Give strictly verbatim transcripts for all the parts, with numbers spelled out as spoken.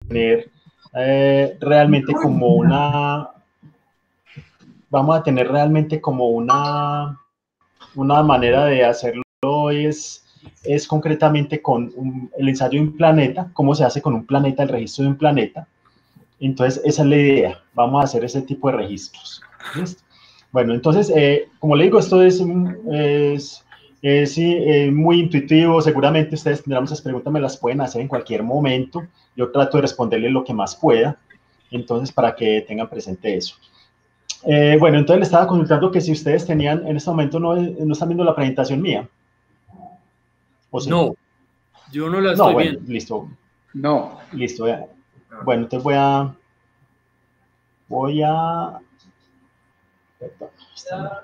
tener eh, realmente como una, vamos a tener realmente como una, una manera de hacerlo es, es concretamente con un, el ensayo de un planeta, cómo se hace con un planeta, el registro de un planeta. Entonces, esa es la idea, vamos a hacer ese tipo de registros. ¿Listo? Bueno, entonces, eh, como le digo, esto es, es, es eh, muy intuitivo, seguramente ustedes tendrán muchas preguntas, me las pueden hacer en cualquier momento, yo trato de responderles lo que más pueda, entonces, para que tengan presente eso. Eh, bueno, entonces le estaba consultando que si ustedes tenían, en este momento no, no están viendo la presentación mía, ¿o sí? No, yo no la No, estoy bueno, viendo. listo. No. Listo, ya. Bueno, entonces voy a, voy a, perdón, está...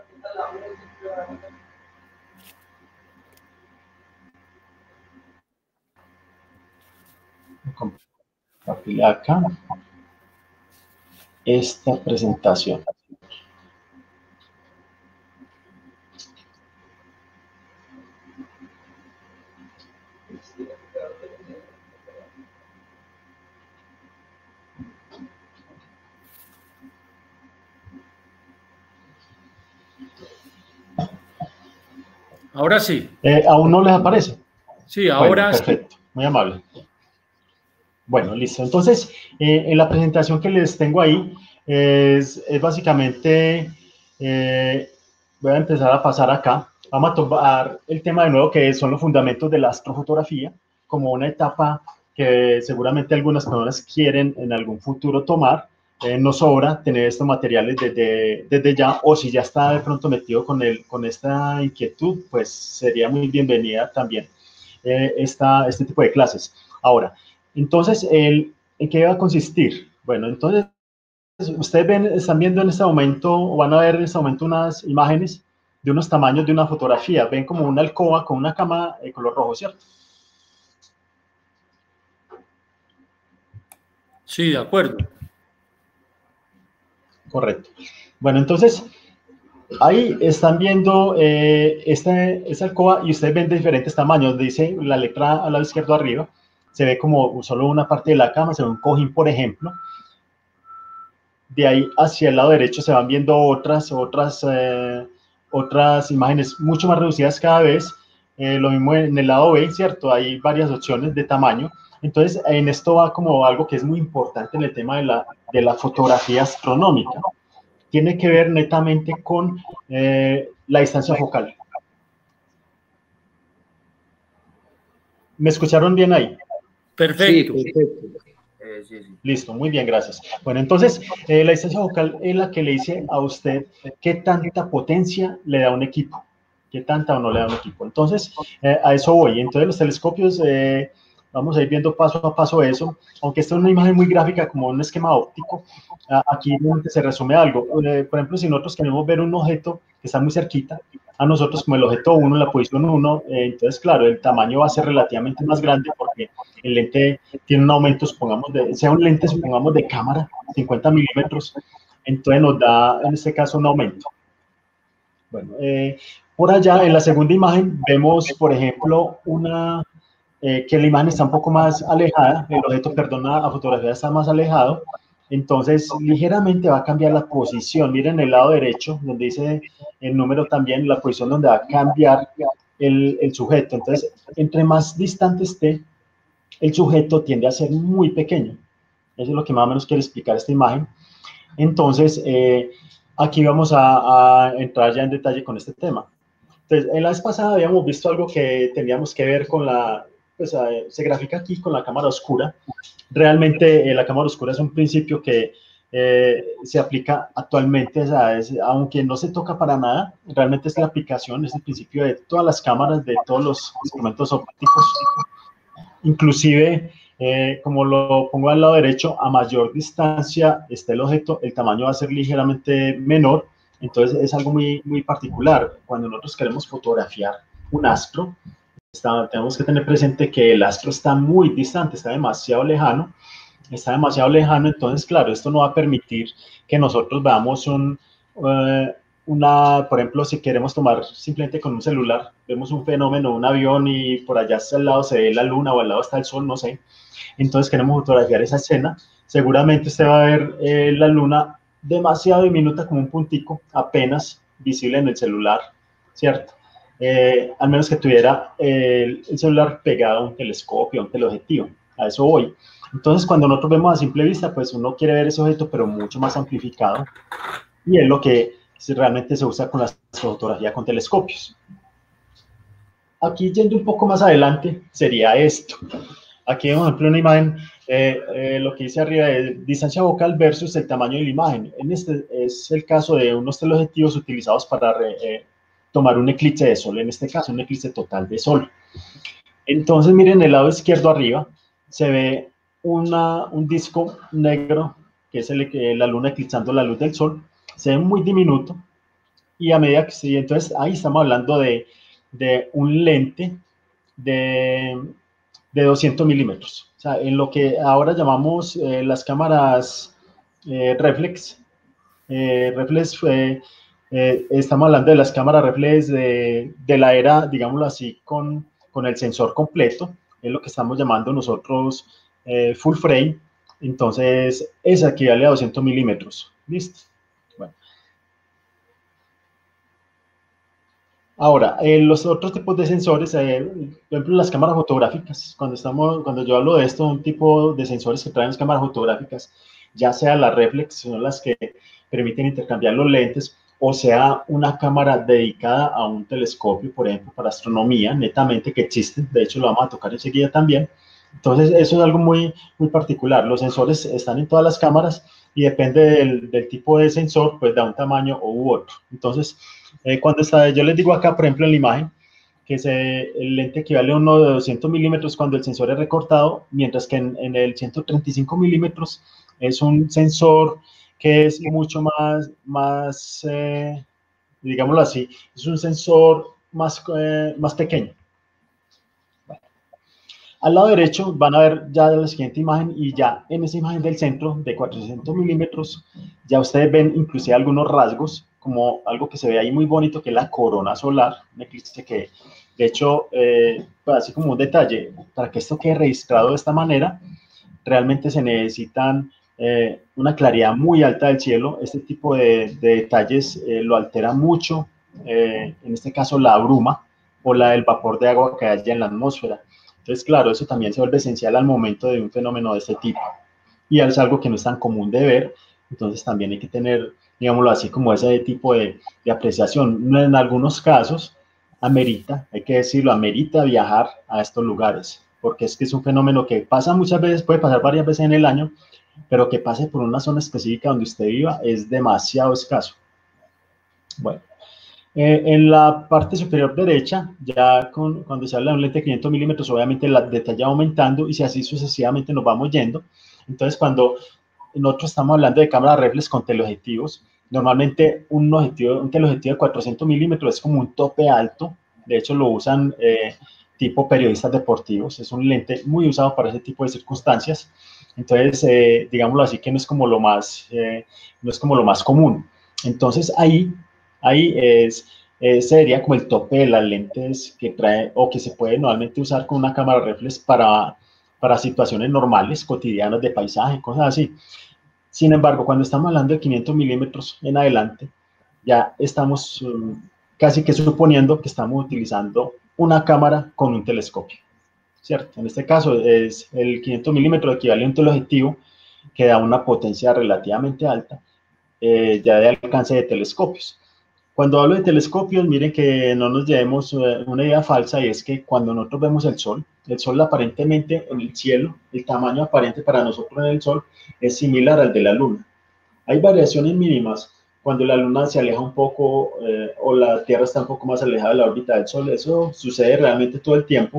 compartir acá esta presentación. Ahora sí. Eh, ¿Aún no les aparece? Sí, ahora Bueno, sí. perfecto, muy amable. Bueno, listo. Entonces, eh, en la presentación que les tengo ahí, es, es básicamente, eh, voy a empezar a pasar acá. Vamos a tomar el tema de nuevo, que son los fundamentos de la astrofotografía, como una etapa que seguramente algunas personas quieren en algún futuro tomar. Eh, no sobra tener estos materiales desde, desde ya, o si ya está de pronto metido con, el, con esta inquietud, pues sería muy bienvenida también eh, esta, este tipo de clases. Ahora, entonces, el, ¿en qué va a consistir? Bueno, entonces, ustedes ven, están viendo en este momento, o van a ver en este momento unas imágenes de unos tamaños de una fotografía. Ven como una alcoba con una cama de color rojo, ¿cierto? Sí, de acuerdo. Correcto. Bueno, entonces, ahí están viendo eh, esta, esta alcoba y ustedes ven de diferentes tamaños. Dice la letra al lado izquierdo arriba, se ve como solo una parte de la cama, se ve un cojín, por ejemplo. De ahí hacia el lado derecho se van viendo otras, otras, eh, otras imágenes mucho más reducidas cada vez. Eh, lo mismo en el lado B, ¿cierto? Hay varias opciones de tamaño. Entonces, en esto va como algo que es muy importante en el tema de la, de la fotografía astronómica. Tiene que ver netamente con eh, la distancia focal. ¿Me escucharon bien ahí? Perfecto. Sí, perfecto. Eh, sí, sí. Listo, muy bien, gracias. Bueno, entonces, eh, la distancia focal es la que le dice a usted qué tanta potencia le da un equipo, qué tanta o no le da un equipo. Entonces, eh, a eso voy. Entonces, los telescopios, eh, vamos a ir viendo paso a paso eso, aunque esta es una imagen muy gráfica como un esquema óptico, aquí se resume algo. Eh, por ejemplo, si nosotros queremos ver un objeto que está muy cerquita, a nosotros como el objeto uno, la posición uno, eh, entonces, claro, el tamaño va a ser relativamente más grande porque el lente tiene un aumento, supongamos, de, sea un lente, supongamos, de cámara, cincuenta milímetros, entonces nos da, en este caso, un aumento. Bueno, eh, por allá, en la segunda imagen, vemos, por ejemplo, una, eh, que la imagen está un poco más alejada, el objeto, perdón, a fotografía está más alejado, entonces ligeramente va a cambiar la posición. Miren el lado derecho, donde dice el número también, la posición donde va a cambiar el, el sujeto. Entonces, entre más distante esté, el sujeto tiende a ser muy pequeño. Eso es lo que más o menos quiere explicar esta imagen. Entonces, eh, aquí vamos a, a entrar ya en detalle con este tema. Entonces, en la vez pasada habíamos visto algo que teníamos que ver con la, pues eh, se grafica aquí con la cámara oscura. Realmente eh, la cámara oscura es un principio que eh, se aplica actualmente, o sea, es, aunque no se toca para nada, realmente es la aplicación, es el principio de todas las cámaras, de todos los instrumentos ópticos. Inclusive, eh, como lo pongo al lado derecho, a mayor distancia está el objeto, el tamaño va a ser ligeramente menor. Entonces es algo muy, muy particular. Cuando nosotros queremos fotografiar un astro, está, tenemos que tener presente que el astro está muy distante, está demasiado lejano, está demasiado lejano, entonces claro, esto no va a permitir que nosotros veamos un, uh, una, por ejemplo, si queremos tomar simplemente con un celular, vemos un fenómeno, un avión y por allá al lado se ve la luna o al lado está el sol, no sé, entonces queremos fotografiar esa escena, seguramente usted va a ver eh, la luna demasiado diminuta como un puntico, apenas visible en el celular, ¿cierto? Eh, al menos que tuviera eh, el celular pegado a un telescopio, a un teleobjetivo, a eso voy. Entonces, cuando nosotros vemos a simple vista, pues uno quiere ver ese objeto, pero mucho más amplificado, y es lo que realmente se usa con la fotografía con telescopios. Aquí, yendo un poco más adelante, sería esto. Aquí, por ejemplo, una imagen, eh, eh, lo que dice arriba es distancia focal versus el tamaño de la imagen. En este es el caso de unos teleobjetivos utilizados para re, eh, tomar un eclipse de sol, en este caso, un eclipse total de sol. Entonces, miren, el lado izquierdo arriba se ve una, un disco negro, que es el, la luna eclipsando la luz del sol, se ve muy diminuto, y a medida que sí, entonces ahí estamos hablando de, de un lente de, de doscientos milímetros. O sea, en lo que ahora llamamos eh, las cámaras eh, reflex, eh, reflex eh, eh, estamos hablando de las cámaras reflex de, de la era, digámoslo así, con, con el sensor completo, es lo que estamos llamando nosotros eh, full frame. Entonces, esa equivale a doscientos milímetros. ¿Listo? Bueno. Ahora, eh, los otros tipos de sensores, eh, por ejemplo, las cámaras fotográficas, cuando, estamos, cuando yo hablo de esto, un tipo de sensores que traen las cámaras fotográficas, ya sea las reflex, son las que permiten intercambiar los lentes, o sea, una cámara dedicada a un telescopio, por ejemplo, para astronomía, netamente, que existen, de hecho lo vamos a tocar enseguida también. Entonces, eso es algo muy, muy particular. Los sensores están en todas las cámaras y depende del, del tipo de sensor, pues da un tamaño u otro. Entonces, eh, cuando está, yo les digo acá, por ejemplo, en la imagen, que se, el lente equivale a uno de doscientos milímetros cuando el sensor es recortado, mientras que en, en el ciento treinta y cinco milímetros es un sensor que es mucho más, más eh, digámoslo así, es un sensor más, eh, más pequeño. Bueno. Al lado derecho van a ver ya la siguiente imagen, y ya en esa imagen del centro de cuatrocientos milímetros ya ustedes ven inclusive algunos rasgos, como algo que se ve ahí muy bonito, que es la corona solar, un eclipse que, de hecho, eh, así como un detalle, para que esto quede registrado de esta manera, realmente se necesitan eh, una claridad muy alta del cielo. Este tipo de, de detalles eh, lo altera mucho, eh, en este caso la bruma o la del vapor de agua que haya en la atmósfera. Entonces, claro, eso también se vuelve esencial al momento de un fenómeno de este tipo. Y es algo que no es tan común de ver, entonces también hay que tener, digámoslo así, como ese tipo de, de apreciación. En algunos casos, amerita, hay que decirlo, amerita viajar a estos lugares, porque es que es un fenómeno que pasa muchas veces, puede pasar varias veces en el año, pero que pase por una zona específica donde usted viva es demasiado escaso. Bueno, eh, en la parte superior derecha, ya con, cuando se habla de un lente de quinientos milímetros, obviamente la detalle va aumentando, y si así sucesivamente nos vamos yendo. Entonces, cuando nosotros estamos hablando de cámaras reflex con teleobjetivos, normalmente un, objetivo, un teleobjetivo de cuatrocientos milímetros es como un tope alto. De hecho, lo usan eh, tipo periodistas deportivos. Es un lente muy usado para ese tipo de circunstancias. Entonces, eh, digámoslo así, que no es como lo más, eh, no es como lo más común. Entonces, ahí, ahí es, eh, sería como el tope de las lentes que trae o que se puede normalmente usar con una cámara reflex para, para situaciones normales, cotidianas de paisaje, cosas así. Sin embargo, cuando estamos hablando de quinientos milímetros en adelante, ya estamos um, casi que suponiendo que estamos utilizando una cámara con un telescopio, ¿cierto? En este caso, es el quinientos milímetros equivale a un teleobjetivo que da una potencia relativamente alta, eh, ya de alcance de telescopios. Cuando hablo de telescopios, miren que no nos llevemos una idea falsa, y es que cuando nosotros vemos el Sol, el Sol aparentemente en el cielo, el tamaño aparente para nosotros en el Sol es similar al de la Luna. Hay variaciones mínimas cuando la Luna se aleja un poco eh, o la Tierra está un poco más alejada de la órbita del Sol. Eso sucede realmente todo el tiempo,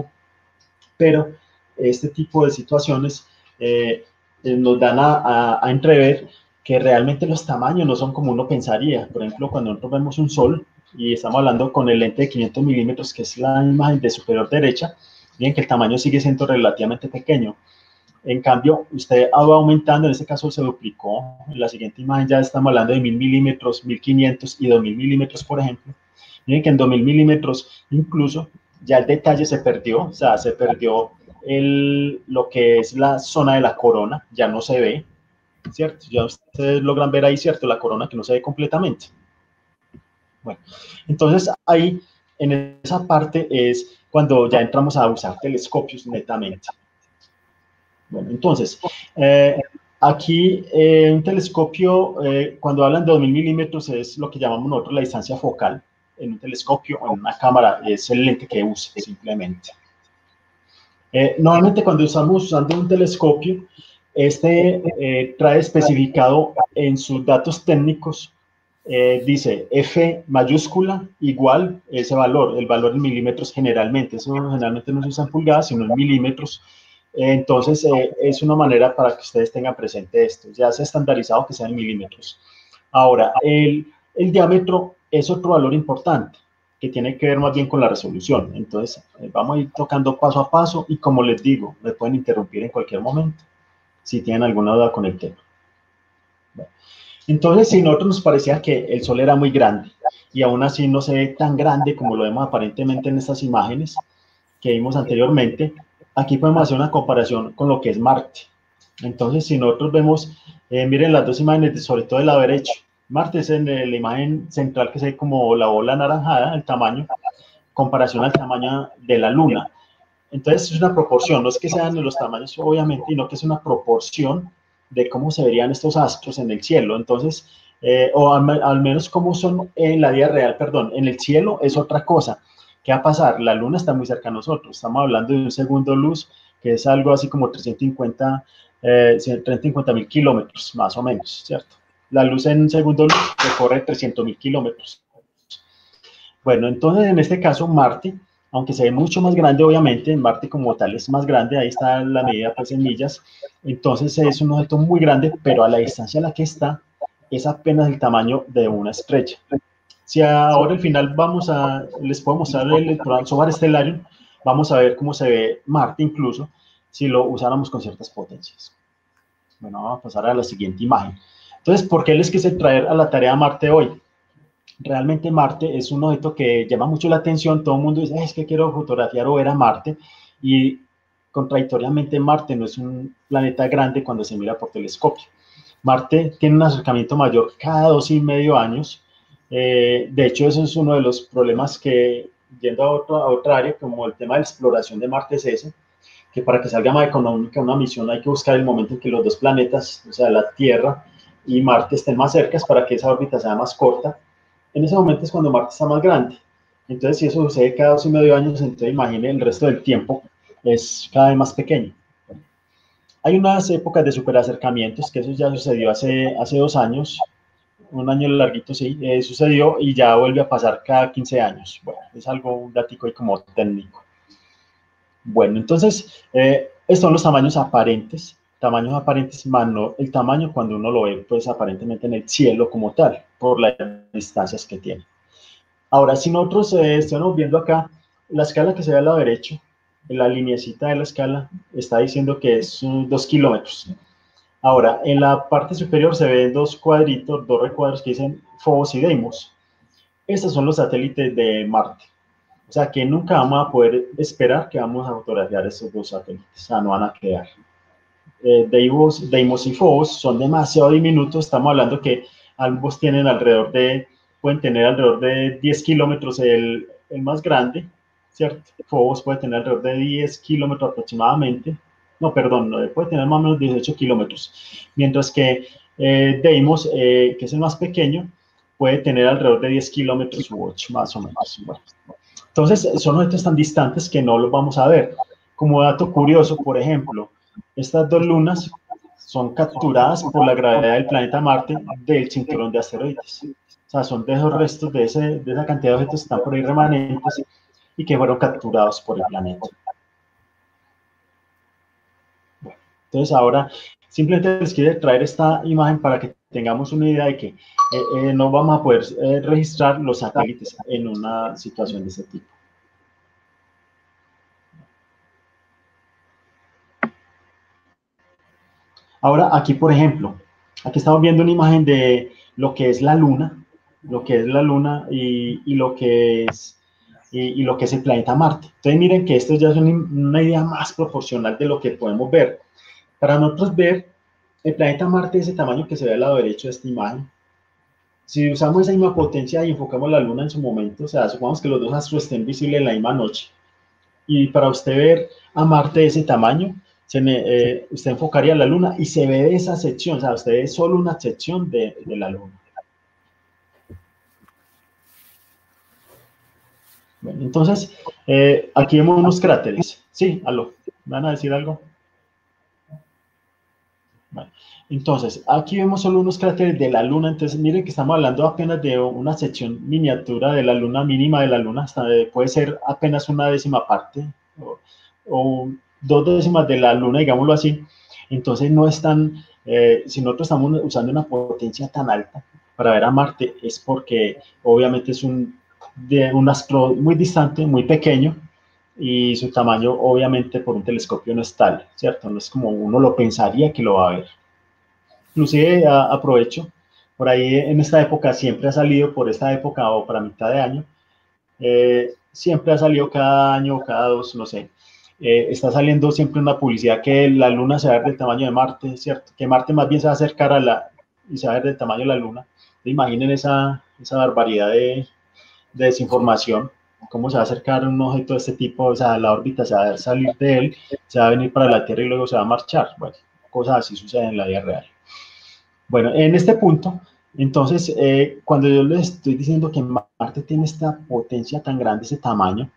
pero este tipo de situaciones eh, nos dan a, a, a entrever que realmente los tamaños no son como uno pensaría. Por ejemplo, cuando nosotros vemos un sol y estamos hablando con el lente de quinientos milímetros, que es la imagen de superior derecha, miren que el tamaño sigue siendo relativamente pequeño. En cambio, usted va aumentando, en este caso se duplicó, en la siguiente imagen ya estamos hablando de mil milímetros, mil quinientos y dos mil milímetros, por ejemplo. Miren que en dos mil milímetros incluso ya el detalle se perdió, o sea, se perdió el, lo que es la zona de la corona, ya no se ve, ¿cierto? Ya ustedes logran ver ahí, ¿cierto? La corona que no se ve completamente. Bueno, entonces ahí, en esa parte es cuando ya entramos a usar telescopios netamente. Bueno, entonces, eh, aquí eh, un telescopio, eh, cuando hablan de dos mil milímetros, es lo que llamamos nosotros la distancia focal. En un telescopio o en una cámara es el lente que use, simplemente. Eh, normalmente cuando estamos usando un telescopio, este eh, trae especificado en sus datos técnicos, eh, dice F mayúscula igual ese valor, el valor en milímetros generalmente. Eso generalmente no se usa en pulgadas, sino en milímetros. Entonces, eh, es una manera para que ustedes tengan presente esto. Ya se ha estandarizado que sea en milímetros. Ahora, el, el diámetro es otro valor importante, que tiene que ver más bien con la resolución. Entonces, eh, vamos a ir tocando paso a paso y como les digo, me pueden interrumpir en cualquier momento si tienen alguna duda con el tema. Bueno, entonces, si a nosotros nos parecía que el Sol era muy grande y aún así no se ve tan grande como lo vemos aparentemente en estas imágenes que vimos anteriormente, aquí podemos hacer una comparación con lo que es Marte. Entonces, si nosotros vemos, eh, miren las dos imágenes, sobre todo el lado derecho, Marte es en la imagen central que se ve como la bola anaranjada, el tamaño, comparación al tamaño de la Luna. Entonces, es una proporción, no es que sean los tamaños, obviamente, sino que es una proporción de cómo se verían estos astros en el cielo. Entonces, eh, o al, al menos cómo son en la vida real, perdón, en el cielo es otra cosa. ¿Qué va a pasar? La Luna está muy cerca a nosotros, estamos hablando de un segundo luz, que es algo así como trescientos cincuenta mil kilómetros, más o menos, ¿cierto? La luz en un segundo luz recorre trescientos mil kilómetros. Bueno, entonces en este caso Marte, aunque se ve mucho más grande, obviamente, Marte como tal es más grande, ahí está la medida pues en millas, entonces es un objeto muy grande, pero a la distancia a la que está es apenas el tamaño de una estrella. Si ahora al final vamos a, les puedo mostrar el programa Solar Stellarium, vamos a ver cómo se ve Marte incluso si lo usáramos con ciertas potencias. Bueno, vamos a pasar a la siguiente imagen. Entonces, ¿por qué les quise traer a la tarea Marte hoy? Realmente Marte es un objeto que llama mucho la atención, todo el mundo dice, es que quiero fotografiar o ver a Marte, y contradictoriamente Marte no es un planeta grande cuando se mira por telescopio. Marte tiene un acercamiento mayor cada dos y medio años, eh, de hecho eso es uno de los problemas que, yendo a, otro, a otra área, como el tema de la exploración de Marte es ese, que para que salga más económica una misión hay que buscar el momento en que los dos planetas, o sea, la Tierra y Marte estén más cercas para que esa órbita sea más corta. En ese momento es cuando Marte está más grande. Entonces, si eso sucede cada dos y medio años, entonces imagine el resto del tiempo es cada vez más pequeño. Hay unas épocas de superacercamientos, que eso ya sucedió hace, hace dos años, un año larguito, sí, eh, sucedió y ya vuelve a pasar cada quince años. Bueno, es algo, un datico ahí como técnico. Bueno, entonces, eh, estos son los tamaños aparentes, tamaños aparentes, más no el tamaño cuando uno lo ve, pues aparentemente en el cielo como tal, por las distancias que tiene. Ahora, si nosotros eh, estamos viendo acá, la escala que se ve al lado derecho, en la lineecita de la escala, está diciendo que es uh, dos kilómetros. Ahora, en la parte superior se ven dos cuadritos, dos recuadros que dicen Phobos y Deimos. Estos son los satélites de Marte. O sea, que nunca vamos a poder esperar que vamos a fotografiar estos dos satélites. O sea, no van a quedar. Eh, Deimos, Deimos y Phobos son demasiado diminutos. Estamos hablando que ambos tienen alrededor de, pueden tener alrededor de diez kilómetros el, el más grande, ¿cierto? Phobos puede tener alrededor de diez kilómetros aproximadamente. No, perdón, puede tener más o menos dieciocho kilómetros. Mientras que eh, Deimos, eh, que es el más pequeño, puede tener alrededor de diez kilómetros u ocho, más o menos. Bueno. Entonces, son objetos tan distantes que no los vamos a ver. Como dato curioso, por ejemplo, estas dos lunas son capturadas por la gravedad del planeta Marte del cinturón de asteroides. O sea, son de esos restos de, ese, de esa cantidad de objetos que están por ahí remanentes y que fueron capturados por el planeta. Bueno, entonces ahora simplemente les quiero traer esta imagen para que tengamos una idea de que eh, eh, no vamos a poder eh, registrar los satélites en una situación de ese tipo. Ahora, aquí, por ejemplo, aquí estamos viendo una imagen de lo que es la Luna, lo que es la Luna y, y lo que es y, y lo que es el planeta Marte. Entonces, miren que esto ya es una, una idea más proporcional de lo que podemos ver. Para nosotros ver el planeta Marte de ese tamaño que se ve al lado derecho de esta imagen, si usamos esa misma potencia y enfocamos la Luna en su momento, o sea, supongamos que los dos astros estén visibles en la misma noche, y para usted ver a Marte de ese tamaño, se me, eh, usted enfocaría la Luna y se ve esa sección, o sea, usted ve solo una sección de, de la Luna. Bueno, entonces, eh, aquí vemos unos cráteres. Sí, aló, ¿me van a decir algo? Bueno, entonces, aquí vemos solo unos cráteres de la Luna. Entonces, miren que estamos hablando apenas de una sección miniatura de la Luna, mínima de la Luna, hasta de, puede ser apenas una décima parte o, o dos décimas de la Luna, digámoslo así. Entonces, no es tan, eh, si nosotros estamos usando una potencia tan alta para ver a Marte, es porque obviamente es un, de un astro muy distante, muy pequeño, y su tamaño obviamente por un telescopio no es tal, ¿cierto? No es como uno lo pensaría que lo va a ver. Inclusive a, aprovecho, por ahí en esta época siempre ha salido, por esta época o para mitad de año, eh, siempre ha salido cada año, cada dos, no sé, eh, está saliendo siempre una publicidad que la Luna se va a ver del tamaño de Marte, ¿cierto? Que Marte más bien se va a acercar a la, y se va a ver del tamaño de la Luna. Imaginen esa, esa barbaridad de, de desinformación, cómo se va a acercar un objeto de este tipo, o sea, la órbita se va a salir de él, se va a venir para la Tierra y luego se va a marchar. Bueno, cosas así suceden en la vida real. Bueno, en este punto, entonces, eh, cuando yo les estoy diciendo que Marte tiene esta potencia tan grande, ese tamaño,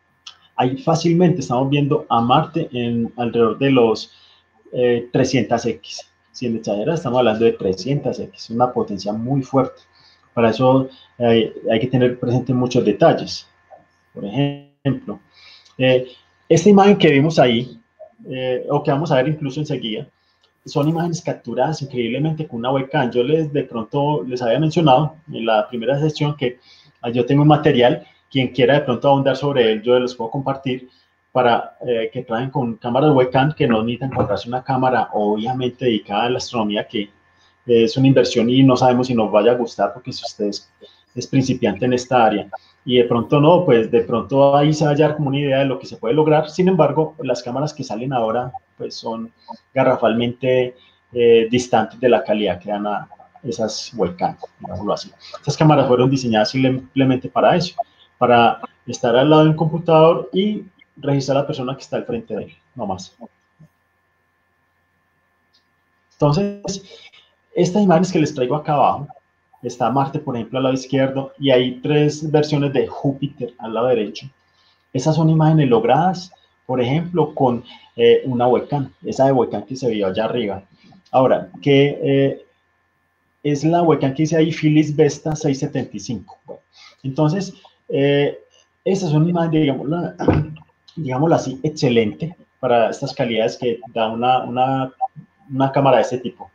ahí fácilmente estamos viendo a Marte en alrededor de los eh, trescientos equis. Si en exagerar, estamos hablando de trescientos equis, una potencia muy fuerte. Para eso eh, hay que tener presente muchos detalles. Por ejemplo, eh, esta imagen que vimos ahí, eh, o que vamos a ver incluso enseguida, son imágenes capturadas increíblemente con una webcam. Yo les de pronto les había mencionado en la primera sesión que yo tengo un material, quien quiera de pronto ahondar sobre él, yo les puedo compartir para eh, que traen con cámaras webcam que no necesitan comprarse una cámara obviamente dedicada a la astronomía, que eh, es una inversión y no sabemos si nos vaya a gustar, porque si usted es, es principiante en esta área y de pronto no, pues de pronto ahí se va a hallar como una idea de lo que se puede lograr. Sin embargo, las cámaras que salen ahora pues son garrafalmente eh, distantes de la calidad que dan a esas webcam, digámoslo así. Estas cámaras fueron diseñadas simplemente para eso, para estar al lado de un computador y registrar a la persona que está al frente de él, no más. Entonces, estas imágenes que les traigo acá abajo, está Marte, por ejemplo, al lado izquierdo, y hay tres versiones de Júpiter al lado derecho. Esas son imágenes logradas, por ejemplo, con eh, una webcam, esa de webcam que se vio allá arriba. Ahora, ¿qué eh, es la webcam que dice ahí? Philips Vesta seiscientos setenta y cinco. Bueno, entonces, eh, esa es una imagen, digámoslo, digámoslo así, excelente para estas calidades que da una, una, una cámara de este tipo.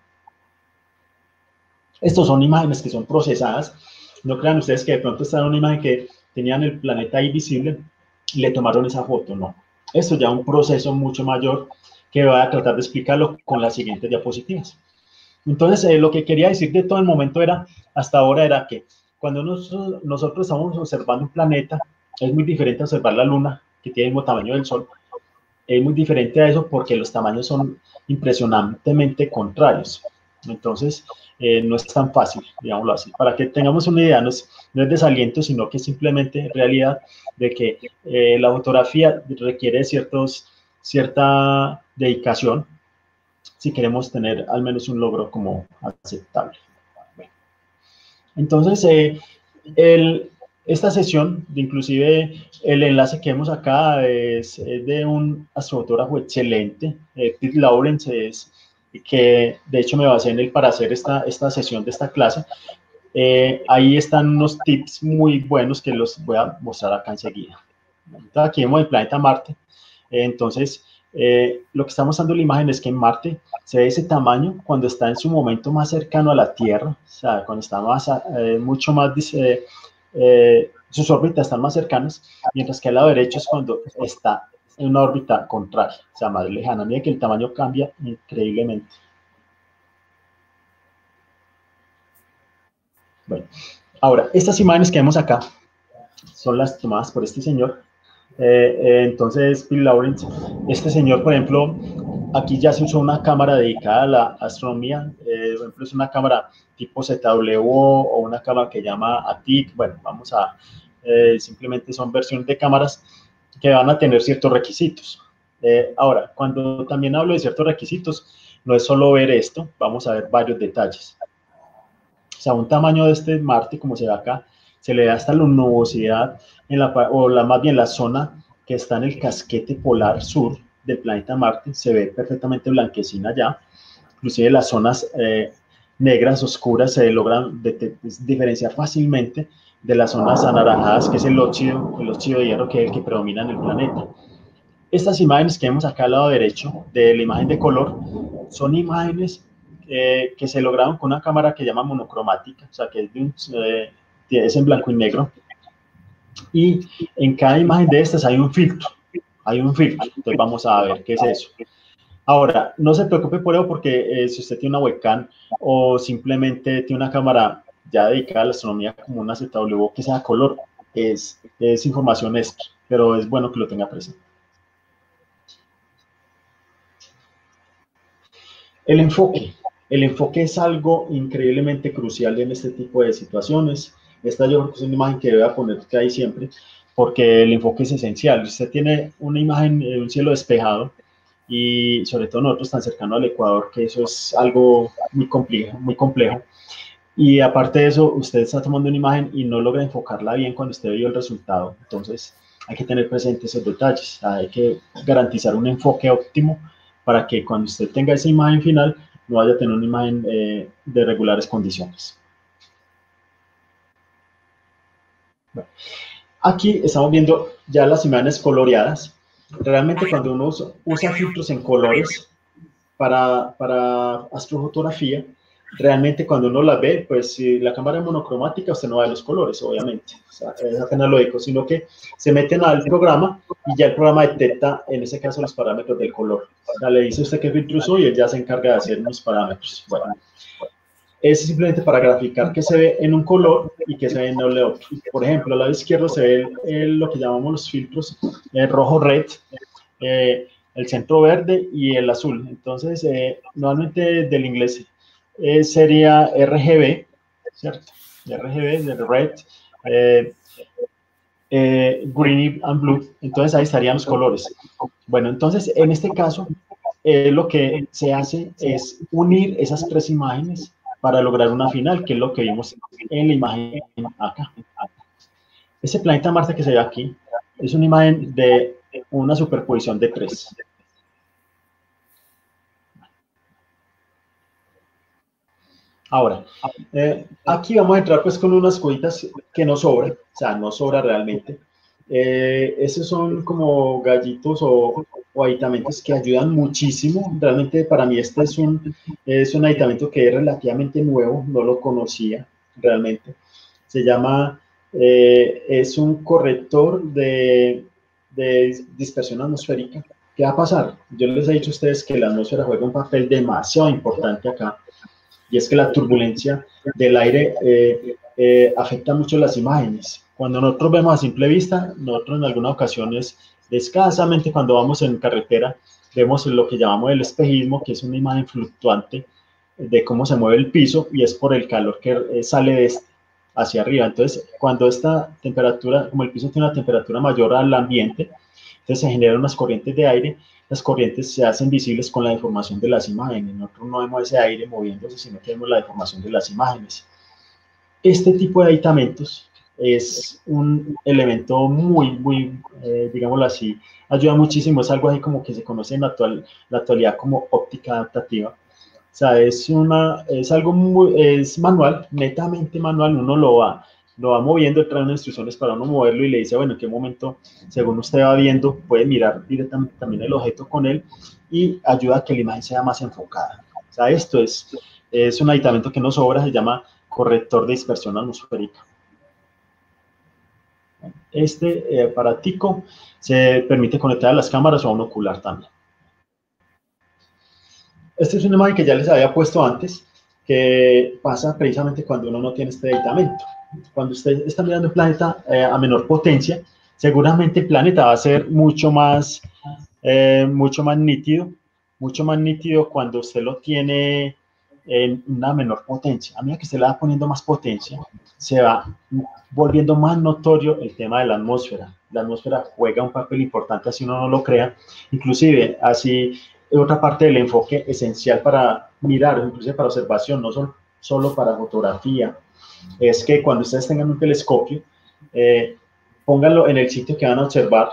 Estos son imágenes que son procesadas. No crean ustedes que de pronto está una imagen que tenían el planeta ahí visible y le tomaron esa foto, no. Esto ya es un proceso mucho mayor que voy a tratar de explicarlo con las siguientes diapositivas. Entonces, eh, lo que quería decir de todo el momento era, hasta ahora, era que cuando nosotros, nosotros estamos observando un planeta, es muy diferente a observar la Luna, que tiene el mismo tamaño del Sol. Es muy diferente a eso porque los tamaños son impresionantemente contrarios. Entonces, eh, no es tan fácil, digámoslo así. Para que tengamos una idea, no es, no es desaliento, sino que es simplemente realidad de que eh, la fotografía requiere ciertos, cierta dedicación si queremos tener al menos un logro como aceptable. Bueno, entonces, eh, el, esta sesión, inclusive el enlace que vemos acá es, es de un astrofotógrafo excelente, eh, Pete Lawrence, es, que de hecho me basé en él para hacer esta, esta sesión de esta clase. Eh, ahí están unos tips muy buenos que los voy a mostrar acá enseguida. Entonces, aquí vemos el planeta Marte. Eh, entonces, eh, lo que está mostrando la imagen es que en Marte se ve ese tamaño cuando está en su momento más cercano a la Tierra, o sea, cuando está más, eh, mucho más, eh, eh, sus órbitas están más cercanas, mientras que al lado derecho es cuando está en una órbita contraria, o sea, más lejana. Mira que el tamaño cambia increíblemente. Bueno, ahora, estas imágenes que vemos acá son las tomadas por este señor. Eh, eh, entonces, Bill Lawrence, este señor, por ejemplo, aquí ya se usó una cámara dedicada a la astronomía, eh, por ejemplo, es una cámara tipo Z W o una cámara que llama A T I C. Bueno, vamos a, eh, simplemente son versiones de cámaras que van a tener ciertos requisitos. Eh, ahora, cuando también hablo de ciertos requisitos, no es solo ver esto, vamos a ver varios detalles. O sea, un tamaño de este Marte, como se ve acá, se le da hasta la nubosidad, en la, o la, más bien la zona que está en el casquete polar sur del planeta Marte, se ve perfectamente blanquecina ya, inclusive las zonas eh, negras, oscuras, se logran de, de, de, diferenciar fácilmente de las zonas anaranjadas, que es el óxido, el óxido de hierro, que es el que predomina en el planeta. Estas imágenes que vemos acá al lado derecho de la imagen de color son imágenes eh, que se lograron con una cámara que llama monocromática, o sea, que es, de un, eh, es en blanco y negro. Y en cada imagen de estas hay un filtro, hay un filtro. Entonces vamos a ver qué es eso. Ahora, no se preocupe por eso porque eh, si usted tiene una webcam o simplemente tiene una cámara ya dedicada a la astronomía como una Z W que sea color, es, es información extra, pero es bueno que lo tenga presente. El enfoque. El enfoque es algo increíblemente crucial en este tipo de situaciones. Esta yo creo que es una imagen que debe poner que hay siempre, porque el enfoque es esencial. Usted tiene una imagen de un cielo despejado y sobre todo nosotros tan cercanos al Ecuador, que eso es algo muy complejo, muy complejo. Y aparte de eso, usted está tomando una imagen y no logra enfocarla bien cuando usted vio el resultado. Entonces, hay que tener presentes esos detalles. Hay que garantizar un enfoque óptimo para que cuando usted tenga esa imagen final, no vaya a tener una imagen eh, de regulares condiciones. Bueno, aquí estamos viendo ya las imágenes coloreadas. Realmente cuando uno usa, usa filtros en colores para, para astrofotografía, realmente cuando uno la ve, pues si la cámara es monocromática, usted no ve los colores, obviamente, o sea, es apenas lógico, sino que se meten al programa y ya el programa detecta, en ese caso, los parámetros del color. O sea, le dice usted qué filtro usó y él ya se encarga de hacer unos parámetros. Bueno, es simplemente para graficar qué se ve en un color y qué se ve en el otro. Por ejemplo, al lado izquierdo se ve el, el, lo que llamamos los filtros, el rojo-red, eh, el centro verde y el azul. Entonces, eh, normalmente del inglés eh, sería R G B, ¿cierto? R G B, de red, eh, eh, green and blue. Entonces, ahí estarían los colores. Bueno, entonces, en este caso, eh, lo que se hace es unir esas tres imágenes para lograr una final, que es lo que vimos en la imagen acá. Ese planeta Marte que se ve aquí es una imagen de una superposición de tres. Ahora, eh, aquí vamos a entrar pues con unas cositas que no sobran, o sea, no sobra realmente. Eh, esos son como gallitos o, o aditamentos que ayudan muchísimo. Realmente para mí este es un, es un aditamento que es relativamente nuevo, no lo conocía realmente. Se llama, eh, es un corrector de, de dispersión atmosférica. ¿Qué va a pasar? Yo les he dicho a ustedes que la atmósfera juega un papel demasiado importante acá. Y es que la turbulencia del aire eh, eh, afecta mucho las imágenes. Cuando nosotros vemos a simple vista, nosotros en algunas ocasiones, escasamente cuando vamos en carretera, vemos lo que llamamos el espejismo, que es una imagen fluctuante de cómo se mueve el piso y es por el calor que eh, sale de este hacia arriba. Entonces, cuando esta temperatura, como el piso tiene una temperatura mayor al ambiente, entonces se generan unas corrientes de aire. Las corrientes se hacen visibles con la deformación de las imágenes. Nosotros no vemos ese aire moviéndose, sino que vemos la deformación de las imágenes. Este tipo de aditamentos es un elemento muy, muy, eh, digámoslo así, ayuda muchísimo. Es algo así como que se conoce en la, actual, la actualidad como óptica adaptativa. O sea, es, una, es algo muy, es manual, netamente manual. Uno lo va, lo va moviendo, trae unas instrucciones para uno moverlo y le dice, bueno, en qué momento, según usted va viendo, puede mirar directamente también el objeto con él y ayuda a que la imagen sea más enfocada. O sea, esto es, es un aditamento que no sobra, se llama corrector de dispersión atmosférica. Este eh, aparatico se permite conectar a las cámaras o a un ocular también. Esta es una imagen que ya les había puesto antes. que pasa precisamente cuando uno no tiene este aditamento. Cuando usted está mirando un planeta eh, a menor potencia, seguramente el planeta va a ser mucho más, eh, mucho más nítido, mucho más nítido cuando usted lo tiene en una menor potencia. A medida que usted le va poniendo más potencia, se va volviendo más notorio el tema de la atmósfera. La atmósfera juega un papel importante, así uno no lo crea, inclusive así otra parte del enfoque esencial para mirar, inclusive para observación, no solo, solo para fotografía, es que cuando ustedes tengan un telescopio, eh, pónganlo en el sitio que van a observar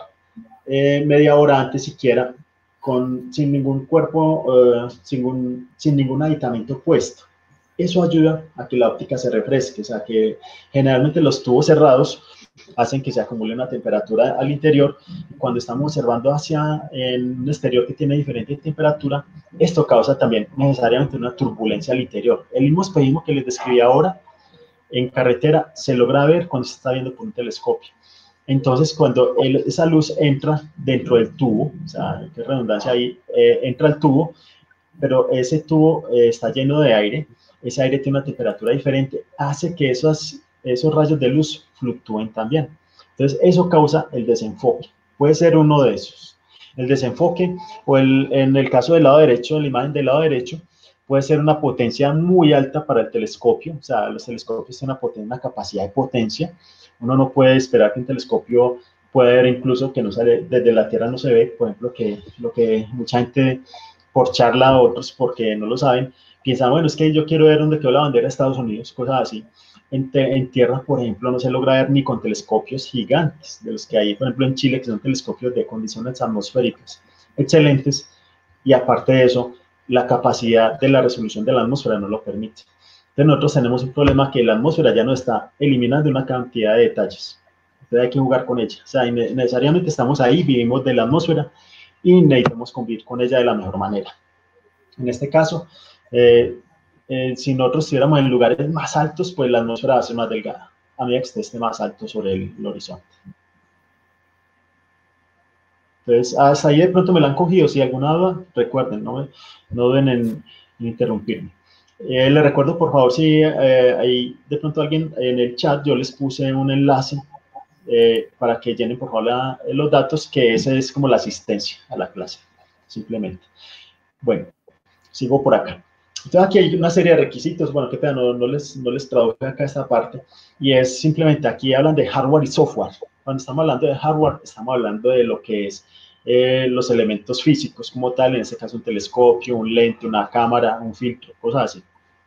eh, media hora antes siquiera, con, sin ningún cuerpo, uh, sin, un, sin ningún aditamento puesto. Eso ayuda a que la óptica se refresque, o sea que generalmente los tubos cerrados hacen que se acumule una temperatura al interior. Cuando estamos observando hacia en un exterior que tiene diferente temperatura, esto causa también necesariamente una turbulencia al interior. El mismo espejismo que les describí ahora en carretera se logra ver cuando se está viendo por un telescopio. Entonces, cuando el, esa luz entra dentro del tubo, o sea, qué redundancia ahí, eh, entra al tubo, pero ese tubo eh, está lleno de aire, ese aire tiene una temperatura diferente, hace que esos, esos rayos de luz fluctúen también. Entonces, eso causa el desenfoque. Puede ser uno de esos. El desenfoque, o el, en el caso del lado derecho, de la imagen del lado derecho, puede ser una potencia muy alta para el telescopio, o sea, los telescopios tienen una, potencia, una capacidad de potencia. Uno no puede esperar que un telescopio pueda ver incluso que no sale, desde la Tierra no se ve, por ejemplo, que lo que mucha gente por charla a otros, porque no lo saben, piensan, bueno, es que yo quiero ver dónde quedó la bandera de Estados Unidos, cosas así. En, te, en tierra, por ejemplo, no se logra ver ni con telescopios gigantes, de los que hay, por ejemplo, en Chile, que son telescopios de condiciones atmosféricas excelentes, y aparte de eso, la capacidad de la resolución de la atmósfera no lo permite. Entonces nosotros tenemos un problema que la atmósfera ya no está eliminando una cantidad de detalles. Entonces hay que jugar con ella. O sea, necesariamente estamos ahí, vivimos de la atmósfera y necesitamos convivir con ella de la mejor manera. En este caso, eh, eh, si nosotros estuviéramos en lugares más altos, pues la atmósfera va a ser más delgada, a medida que esté más alto sobre el, el horizonte. Entonces, hasta ahí de pronto me la han cogido. Si hay alguna duda, recuerden, no, no duden en, en interrumpirme. Eh, les recuerdo, por favor, si eh, hay de pronto alguien en el chat, yo les puse un enlace eh, para que llenen, por favor, la, los datos, que ese es como la asistencia a la clase, simplemente. Bueno, sigo por acá. Entonces, aquí hay una serie de requisitos. Bueno, qué pena, no, no, les, no les traduje acá esta parte. Y es simplemente, aquí hablan de hardware y software. Cuando estamos hablando de hardware, estamos hablando de lo que es eh, los elementos físicos como tal, en este caso un telescopio, un lente, una cámara, un filtro, cosas así.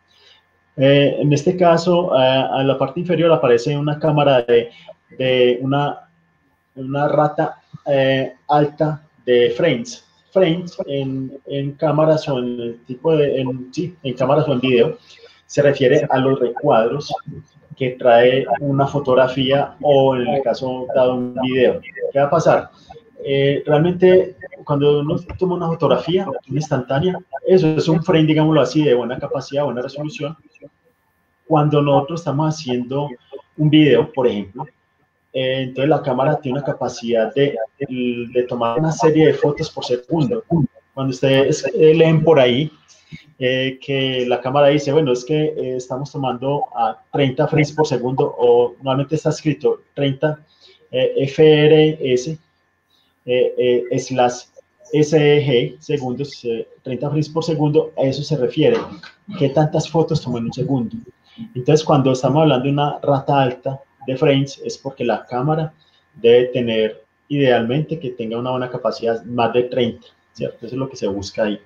Eh, en este caso, eh, a la parte inferior aparece una cámara de, de una, una rata eh, alta de frames. Frames en, en cámaras o en el tipo de, en, sí, en cámaras o en video, se refiere a los recuadros que trae una fotografía o en el caso dado un video. ¿Qué va a pasar? Eh, realmente cuando uno toma una fotografía, una instantánea, eso es un frame, digámoslo así, de buena capacidad, buena resolución. Cuando nosotros estamos haciendo un video, por ejemplo, eh, entonces la cámara tiene una capacidad de, de tomar una serie de fotos por segundo. Cuando ustedes eh, leen por ahí eh, que la cámara dice, bueno, es que eh, estamos tomando a treinta frames por segundo, o normalmente está escrito treinta eh, F R S eh, eh, slash S E G segundos, eh, treinta frames por segundo, a eso se refiere. ¿Qué tantas fotos tomó en un segundo? Entonces, cuando estamos hablando de una rata alta de frames, es porque la cámara debe tener, idealmente, que tenga una buena capacidad, más de treinta, ¿cierto? Eso es lo que se busca ahí.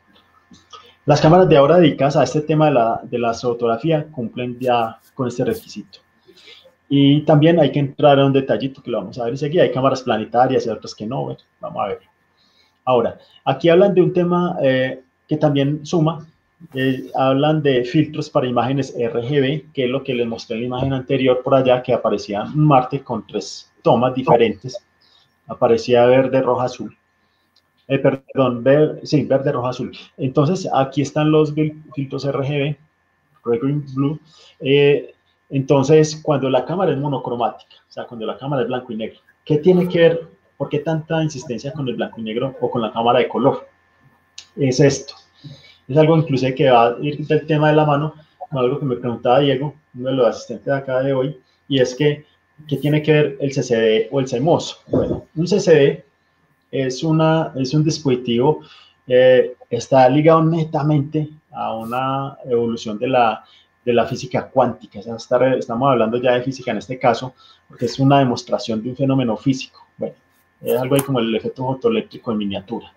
Las cámaras de ahora dedicadas a este tema de la, de la fotografía cumplen ya con este requisito. Y también hay que entrar a un detallito que lo vamos a ver enseguida. Hay cámaras planetarias y otras que no. Bueno, vamos a ver. Ahora, aquí hablan de un tema eh, que también suma. Eh, hablan de filtros para imágenes R G B, que es lo que les mostré en la imagen anterior por allá, que aparecía en Marte con tres tomas diferentes. Aparecía verde, roja, azul. Eh, perdón, ver, sí, verde, roja, azul. Entonces, aquí están los filtros R G B, red, green, blue. Eh, entonces, cuando la cámara es monocromática, o sea, cuando la cámara es blanco y negro, ¿qué tiene que ver? ¿Por qué tanta insistencia con el blanco y negro o con la cámara de color? Es esto. Es algo inclusive que va a ir del tema de la mano, algo que me preguntaba Diego, uno de los asistentes de acá de hoy, y es que, ¿qué tiene que ver el C C D o el C M O S? Bueno, un C C D es, una, es un dispositivo, eh, está ligado netamente a una evolución de la, de la física cuántica. O sea, está, estamos hablando ya de física en este caso, porque es una demostración de un fenómeno físico. Bueno, es algo ahí como el efecto fotoeléctrico en miniatura.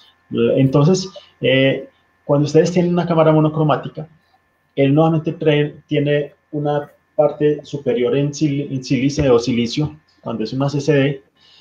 Entonces, eh, cuando ustedes tienen una cámara monocromática, él nuevamente trae, tiene una parte superior en, sil, en sílice o silicio, cuando es una C C D,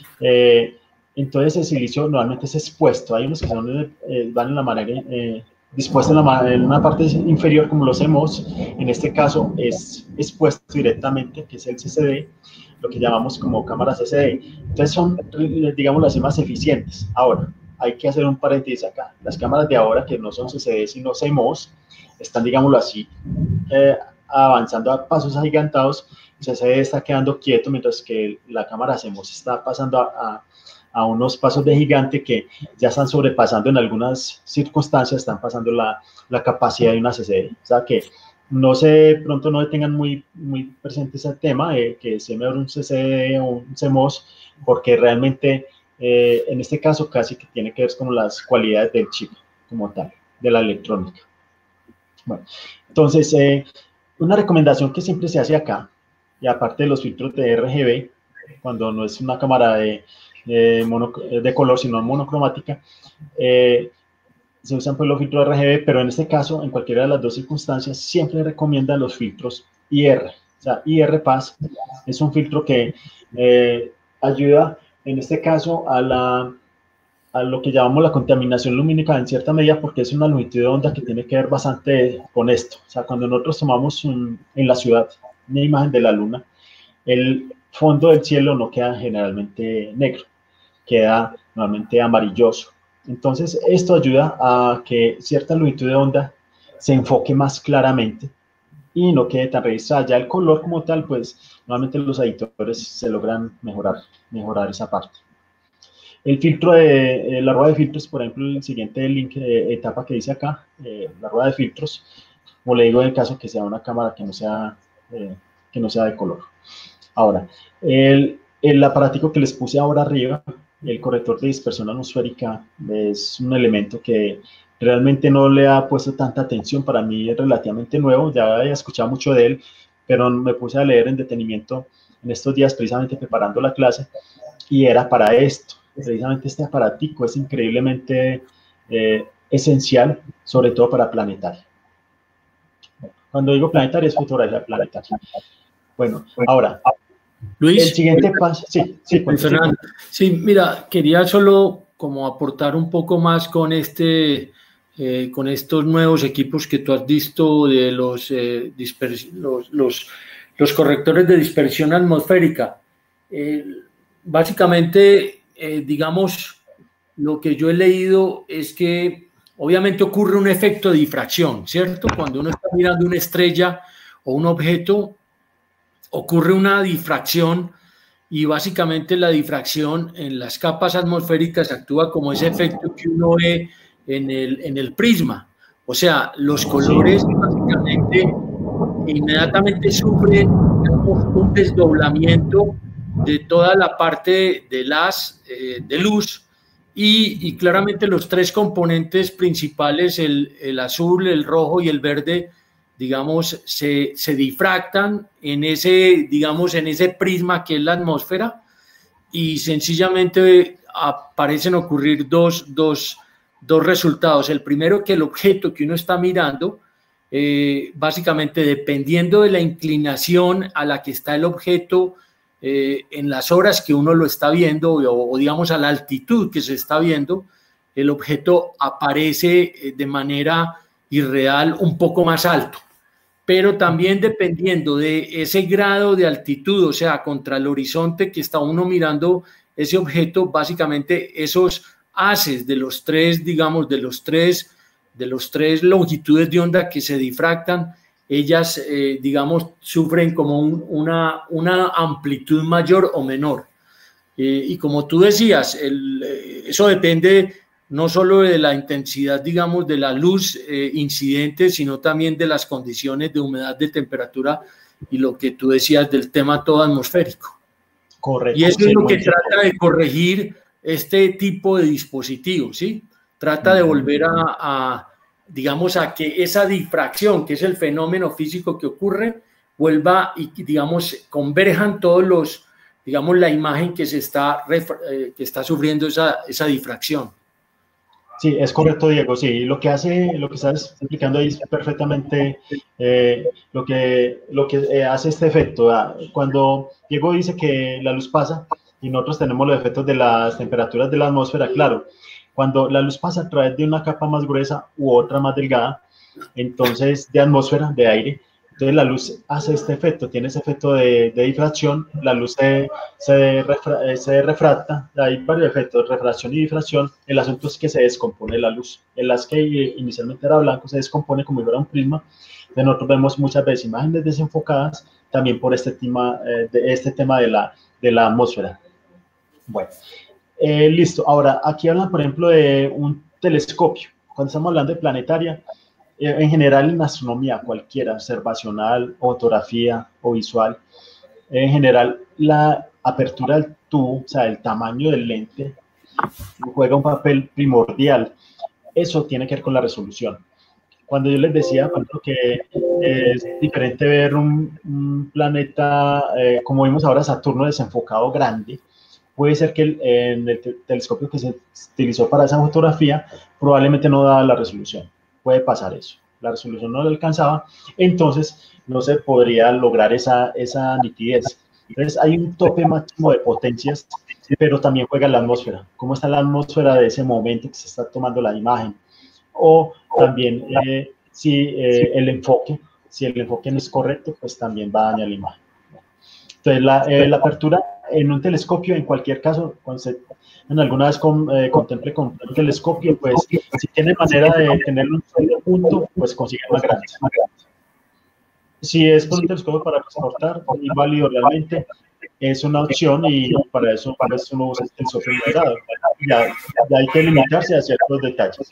eh, entonces el silicio normalmente es expuesto. Hay unos que son, eh, van en la manera, eh, dispuestos en, la, en una parte inferior como los C M O S, en este caso es expuesto directamente, que es el C C D, lo que llamamos como cámara C C D. Entonces son, digamos, las más eficientes. Ahora, hay que hacer un paréntesis acá. Las cámaras de ahora, que no son C C D, sino C M O S, están, digámoslo así, eh, avanzando a pasos agigantados. El C C D está quedando quieto, mientras que la cámara C M O S está pasando a, a, a unos pasos de gigante que ya están sobrepasando en algunas circunstancias, están pasando la, la capacidad de una C C D. O sea que no se, pronto no tengan muy, muy presente ese tema, eh, que sea mejor un C C D o un C M O S, porque realmente eh, en este caso casi que tiene que ver con las cualidades del chip como tal, de la electrónica. Bueno, entonces, eh, una recomendación que siempre se hace acá, y aparte de los filtros de R G B, cuando no es una cámara de, de, mono, de color, sino monocromática, eh, se usan pues los filtros R G B, pero en este caso, en cualquiera de las dos circunstancias, siempre recomiendan los filtros I R. O sea, I R Pass es un filtro que eh, ayuda, en este caso, a la... a lo que llamamos la contaminación lumínica en cierta medida, porque es una longitud de onda que tiene que ver bastante con esto. O sea, cuando nosotros tomamos un, en la ciudad una imagen de la luna, el fondo del cielo no queda generalmente negro, queda normalmente amarilloso. Entonces, esto ayuda a que cierta longitud de onda se enfoque más claramente y no quede tan registrada. Ya el color como tal, pues, normalmente los editores se logran mejorar, mejorar esa parte. El filtro de eh, la rueda de filtros, por ejemplo, el siguiente link, eh, etapa que dice acá, eh, la rueda de filtros, como le digo en el caso que sea una cámara que no sea, eh, que no sea de color. Ahora, el, el aparatico que les puse ahora arriba, el corrector de dispersión atmosférica, es un elemento que realmente no le ha puesto tanta atención. Para mí es relativamente nuevo, ya había escuchado mucho de él, pero me puse a leer en detenimiento en estos días precisamente preparando la clase, y era para esto. Precisamente este aparatico es increíblemente eh, esencial, sobre todo para planetaria. Cuando digo planetaria, es fotografía planetaria. Bueno, ahora, Luis, el siguiente paso, sí, sí, Luis Fernando. Sí, mira, quería solo como aportar un poco más con este, eh, con estos nuevos equipos que tú has visto de los, eh, los, los, los correctores de dispersión atmosférica. Eh, básicamente, eh, digamos, lo que yo he leído es que obviamente ocurre un efecto de difracción, ¿cierto? Cuando uno está mirando una estrella o un objeto, ocurre una difracción, y básicamente la difracción en las capas atmosféricas actúa como ese efecto que uno ve en el, en el prisma. O sea, los colores básicamente inmediatamente sufren, digamos, un desdoblamiento de toda la parte de las eh, de luz, y, y claramente los tres componentes principales, el, el azul, el rojo y el verde, digamos, se, se difractan en ese, digamos, en ese prisma que es la atmósfera, y sencillamente parecen ocurrir dos, dos, dos resultados. El primero, que el objeto que uno está mirando, eh, básicamente dependiendo de la inclinación a la que está el objeto, eh, en las horas que uno lo está viendo, o, o digamos a la altitud que se está viendo, el objeto aparece de manera irreal un poco más alto. Pero también dependiendo de ese grado de altitud, o sea, contra el horizonte que está uno mirando ese objeto, básicamente esos haces de los tres, digamos, de los tres, de los tres longitudes de onda que se difractan, ellas, eh, digamos, sufren como un, una, una amplitud mayor o menor. Eh, y como tú decías, el, eh, eso depende no solo de la intensidad, digamos, de la luz eh, incidente, sino también de las condiciones de humedad, de temperatura y lo que tú decías del tema todo atmosférico. Correcto. Y eso sí, es lo que cierto. trata de corregir este tipo de dispositivos, ¿sí? Trata de volver a, a, digamos, a que esa difracción, que es el fenómeno físico que ocurre, vuelva y, digamos, converjan todos los, digamos, la imagen que se está, eh, que está sufriendo esa, esa difracción. Sí, es correcto, Diego. Sí, lo que hace, lo que estás explicando ahí es perfectamente eh, lo que, lo que eh, hace este efecto. Cuando Diego dice que la luz pasa y nosotros tenemos los efectos de las temperaturas de la atmósfera, claro, cuando la luz pasa a través de una capa más gruesa u otra más delgada, entonces de atmósfera, de aire, entonces la luz hace este efecto, tiene ese efecto de, de difracción, la luz se, se, refra, se refracta, hay varios efectos, refracción y difracción, el asunto es que se descompone la luz, en las que inicialmente era blanco se descompone como si fuera un prisma, entonces nosotros vemos muchas veces imágenes desenfocadas también por este tema, eh, de, este tema de, la, de la atmósfera. Bueno, eh, listo, ahora aquí hablan por ejemplo de un telescopio, cuando estamos hablando de planetaria, en general en astronomía cualquiera, observacional, fotografía o visual, en general la apertura del tubo, o sea, el tamaño del lente, juega un papel primordial. Eso tiene que ver con la resolución. Cuando yo les decía, por ejemplo, que es diferente ver un, un planeta, eh, como vimos ahora, Saturno desenfocado grande, puede ser que el, en el telescopio que se utilizó para esa fotografía probablemente no daba la resolución. Puede pasar eso, la resolución no lo alcanzaba, entonces no se podría lograr esa, esa nitidez. Entonces hay un tope máximo de potencias, pero también juega la atmósfera. ¿Cómo está la atmósfera de ese momento que se está tomando la imagen? O también eh, si eh, el enfoque, si el enfoque no es correcto, pues también va a dañar la imagen. Entonces la, eh, la apertura en un telescopio, en cualquier caso, cuando se, en alguna vez con, eh, contemple con un telescopio, pues si tiene manera de tenerlo en un solo punto, pues consigue más grandes. Si es por un telescopio para transportar, es válido realmente, es una opción y para eso pues, uno usa el telescopio moderado. Ya, ya hay que limitarse a ciertos detalles.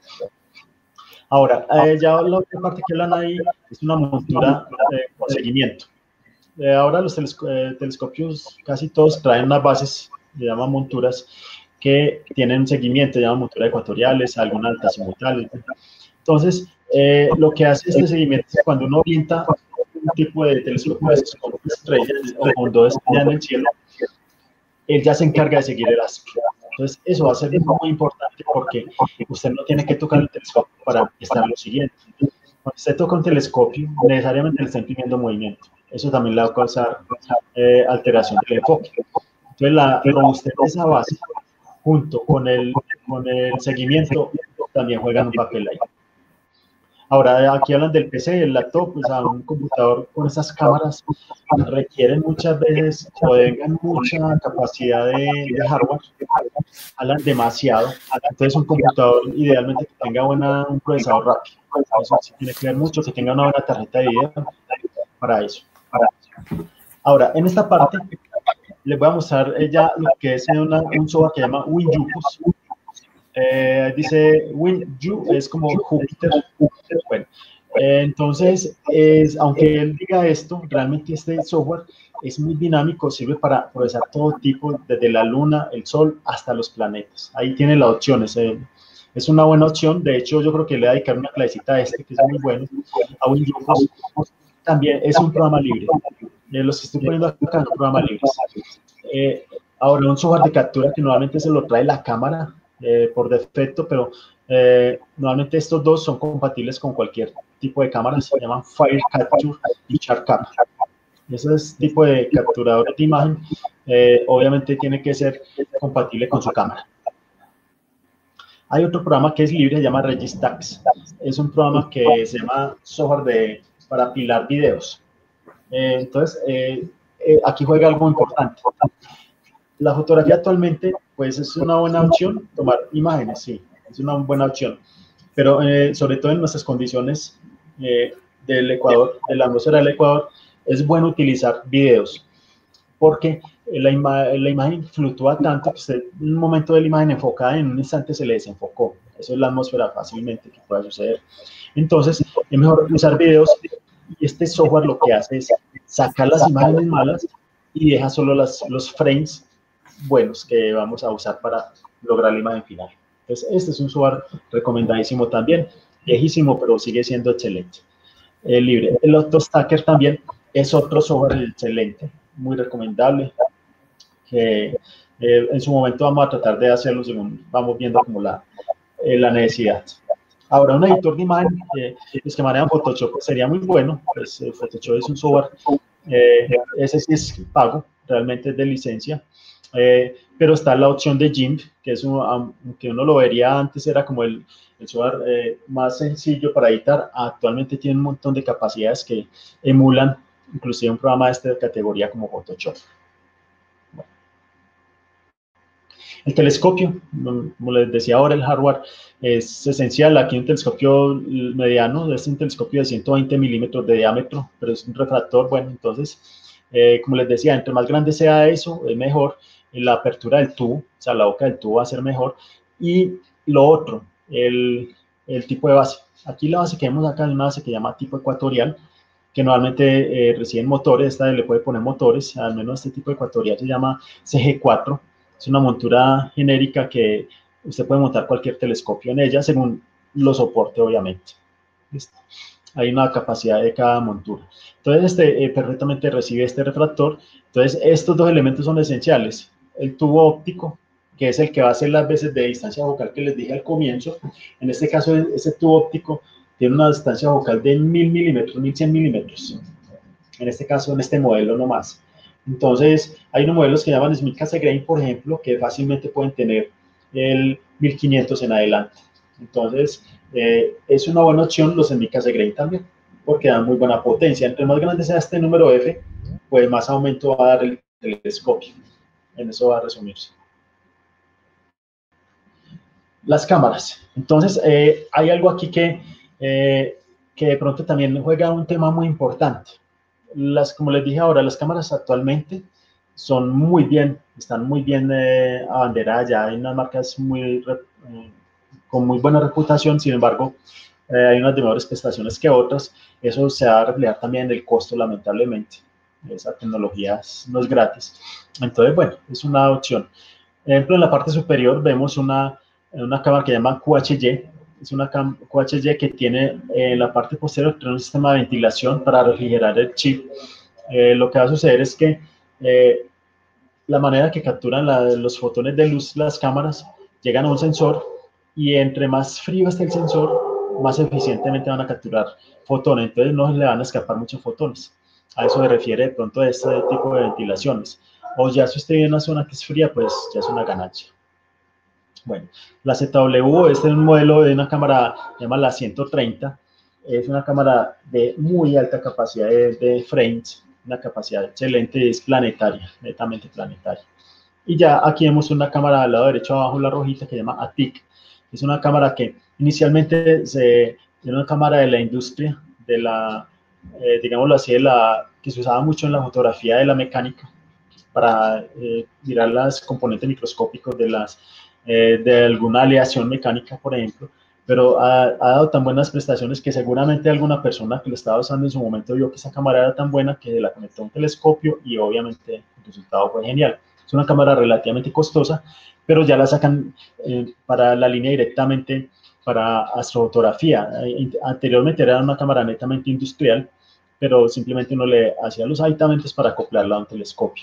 Ahora, eh, ya la otra parte que hablan ahí es una montura eh, con seguimiento. Eh, ahora los telesco eh, telescopios casi todos traen unas bases, se llaman monturas, que tienen un seguimiento, se llaman monturas ecuatoriales, algunas altazimutales. Entonces, eh, lo que hace este seguimiento es cuando uno orienta un tipo de telescopio con estrellas o con dos estrellas en el cielo, él ya se encarga de seguir el astro. Entonces, eso va a ser muy importante porque usted no tiene que tocar el telescopio para estarlo siguiendo. Cuando usted toca un telescopio, necesariamente le está imprimiendo movimiento. Eso también le va a causar eh, alteración del enfoque. Entonces, la robustez de esa base, junto con el, con el seguimiento, también juegan un papel ahí. Ahora, aquí hablan del P C, el laptop, o sea, un computador con esas cámaras requieren muchas veces o tengan mucha capacidad de, de hardware, hablan demasiado. Entonces, un computador idealmente que tenga buena, un procesador rápido. Eso sí tiene que ver mucho, que tenga una buena tarjeta de video para eso. Ahora, en esta parte, les voy a mostrar ya lo que es una, un software que se llama WinJupyter. Eh, dice WinJu, es como Júpiter. Bueno, eh, entonces, es, aunque él diga esto, realmente este software es muy dinámico, sirve para procesar todo tipo, desde la luna, el sol, hasta los planetas. Ahí tiene las opciones. Eh, es una buena opción. De hecho, yo creo que le voy a dedicar una clasecita a este, que es muy bueno. A WinJupyter también es un programa libre. Eh, los que estoy poniendo acá son programas libres. Eh, ahora, un software de captura que normalmente se lo trae la cámara eh, por defecto, pero eh, normalmente estos dos son compatibles con cualquier tipo de cámara, se llaman Fire Capture y SharkCap. Ese tipo de capturador de imagen eh, obviamente tiene que ser compatible con su cámara. Hay otro programa que es libre, se llama Registax. Es un programa que se llama software de, para apilar videos. Eh, entonces, eh, eh, aquí juega algo importante. La fotografía actualmente, pues es una buena opción, tomar imágenes, sí, es una buena opción, pero eh, sobre todo en nuestras condiciones eh, del Ecuador, de la atmósfera del Ecuador, es bueno utilizar videos. porque la, ima la imagen fluctúa tanto que usted en un momento de la imagen enfocada en un instante se le desenfocó. Eso es la atmósfera fácilmente que pueda suceder. Entonces, es mejor usar videos y este software lo que hace es sacar las imágenes malas y deja solo las, los frames buenos que vamos a usar para lograr la imagen final. Entonces, este es un software recomendadísimo también, viejísimo, pero sigue siendo excelente. Eh, libre. El AutoStacker también es otro software excelente, muy recomendable, que eh, en su momento vamos a tratar de hacerlo según vamos viendo como la, eh, la necesidad. Ahora, un editor de imagen, eh, los que manejan Photoshop, pues sería muy bueno, pues eh, Photoshop es un software, eh, ese sí es pago, realmente es de licencia, eh, pero está la opción de GIMP, que es un, aunque uno lo vería antes, era como el, el software eh, más sencillo para editar, actualmente tiene un montón de capacidades que emulan inclusive un programa de esta categoría como Photoshop. Bueno. El telescopio, como les decía ahora, el hardware es esencial. Aquí un telescopio mediano, es un telescopio de ciento veinte milímetros de diámetro, pero es un refractor. Bueno, entonces, eh, como les decía, entre más grande sea eso, es mejor. La apertura del tubo, o sea, la boca del tubo va a ser mejor. Y lo otro, el, el tipo de base. Aquí la base que vemos acá es una base que se llama tipo ecuatorial, que normalmente eh, reciben motores. Esta le puede poner motores, al menos este tipo ecuatorial se llama C G cuatro. Es una montura genérica que usted puede montar cualquier telescopio en ella, según lo soporte, obviamente. ¿Listo? Hay una capacidad de cada montura. Entonces, este eh, perfectamente recibe este refractor. Entonces, estos dos elementos son esenciales. El tubo óptico, que es el que va a hacer las veces de distancia focal que les dije al comienzo. En este caso, ese tubo óptico tiene una distancia focal de mil milímetros, mil cien milímetros. En este caso, en este modelo no más. Entonces, hay unos modelos que llaman Smith Cassegrain, por ejemplo, que fácilmente pueden tener el mil quinientos en adelante. Entonces, eh, es una buena opción los Smith Cassegrain también, porque dan muy buena potencia. Entre más grande sea este número F, pues más aumento va a dar el telescopio. En eso va a resumirse. Las cámaras. Entonces, eh, hay algo aquí que, eh, que de pronto también juega un tema muy importante. Las, como les dije ahora, las cámaras actualmente son muy bien, están muy bien eh, abanderadas, ya hay unas marcas muy, eh, con muy buena reputación. Sin embargo, eh, hay unas de mejores prestaciones que otras. Eso se va a reflejar también en el costo, lamentablemente. Esa tecnología no es gratis. Entonces, bueno, es una opción. Por ejemplo, en la parte superior vemos una, una cámara que se llama Q H Y. Es una Q H Y que tiene en eh, la parte posterior tiene un sistema de ventilación para refrigerar el chip. Eh, lo que va a suceder es que eh, la manera que capturan la, los fotones de luz las cámaras llegan a un sensor, y entre más frío esté el sensor, más eficientemente van a capturar fotones. Entonces no le van a escapar muchos fotones. A eso se refiere de pronto a este tipo de ventilaciones. O ya si usted vive en una zona que es fría, pues ya es una ganancia. Bueno, la Z W, este es un modelo de una cámara, se llama la ciento treinta, es una cámara de muy alta capacidad de, de frames, una capacidad excelente, es planetaria, netamente planetaria. Y ya aquí vemos una cámara al lado derecho abajo, la rojita, que se llama A T I C. Es una cámara que inicialmente se, es una cámara de la industria, de la, eh, digámoslo así, de la, que se usaba mucho en la fotografía de la mecánica, para eh, mirar los componentes microscópicos de, las, eh, de alguna aleación mecánica, por ejemplo, pero ha, ha dado tan buenas prestaciones que seguramente alguna persona que lo estaba usando en su momento vio que esa cámara era tan buena que la conectó a un telescopio y obviamente el resultado fue genial. Es una cámara relativamente costosa, pero ya la sacan eh, para la línea directamente para astrofotografía. Eh, anteriormente era una cámara netamente industrial, pero simplemente uno le hacía los aditamentos para acoplarla a un telescopio.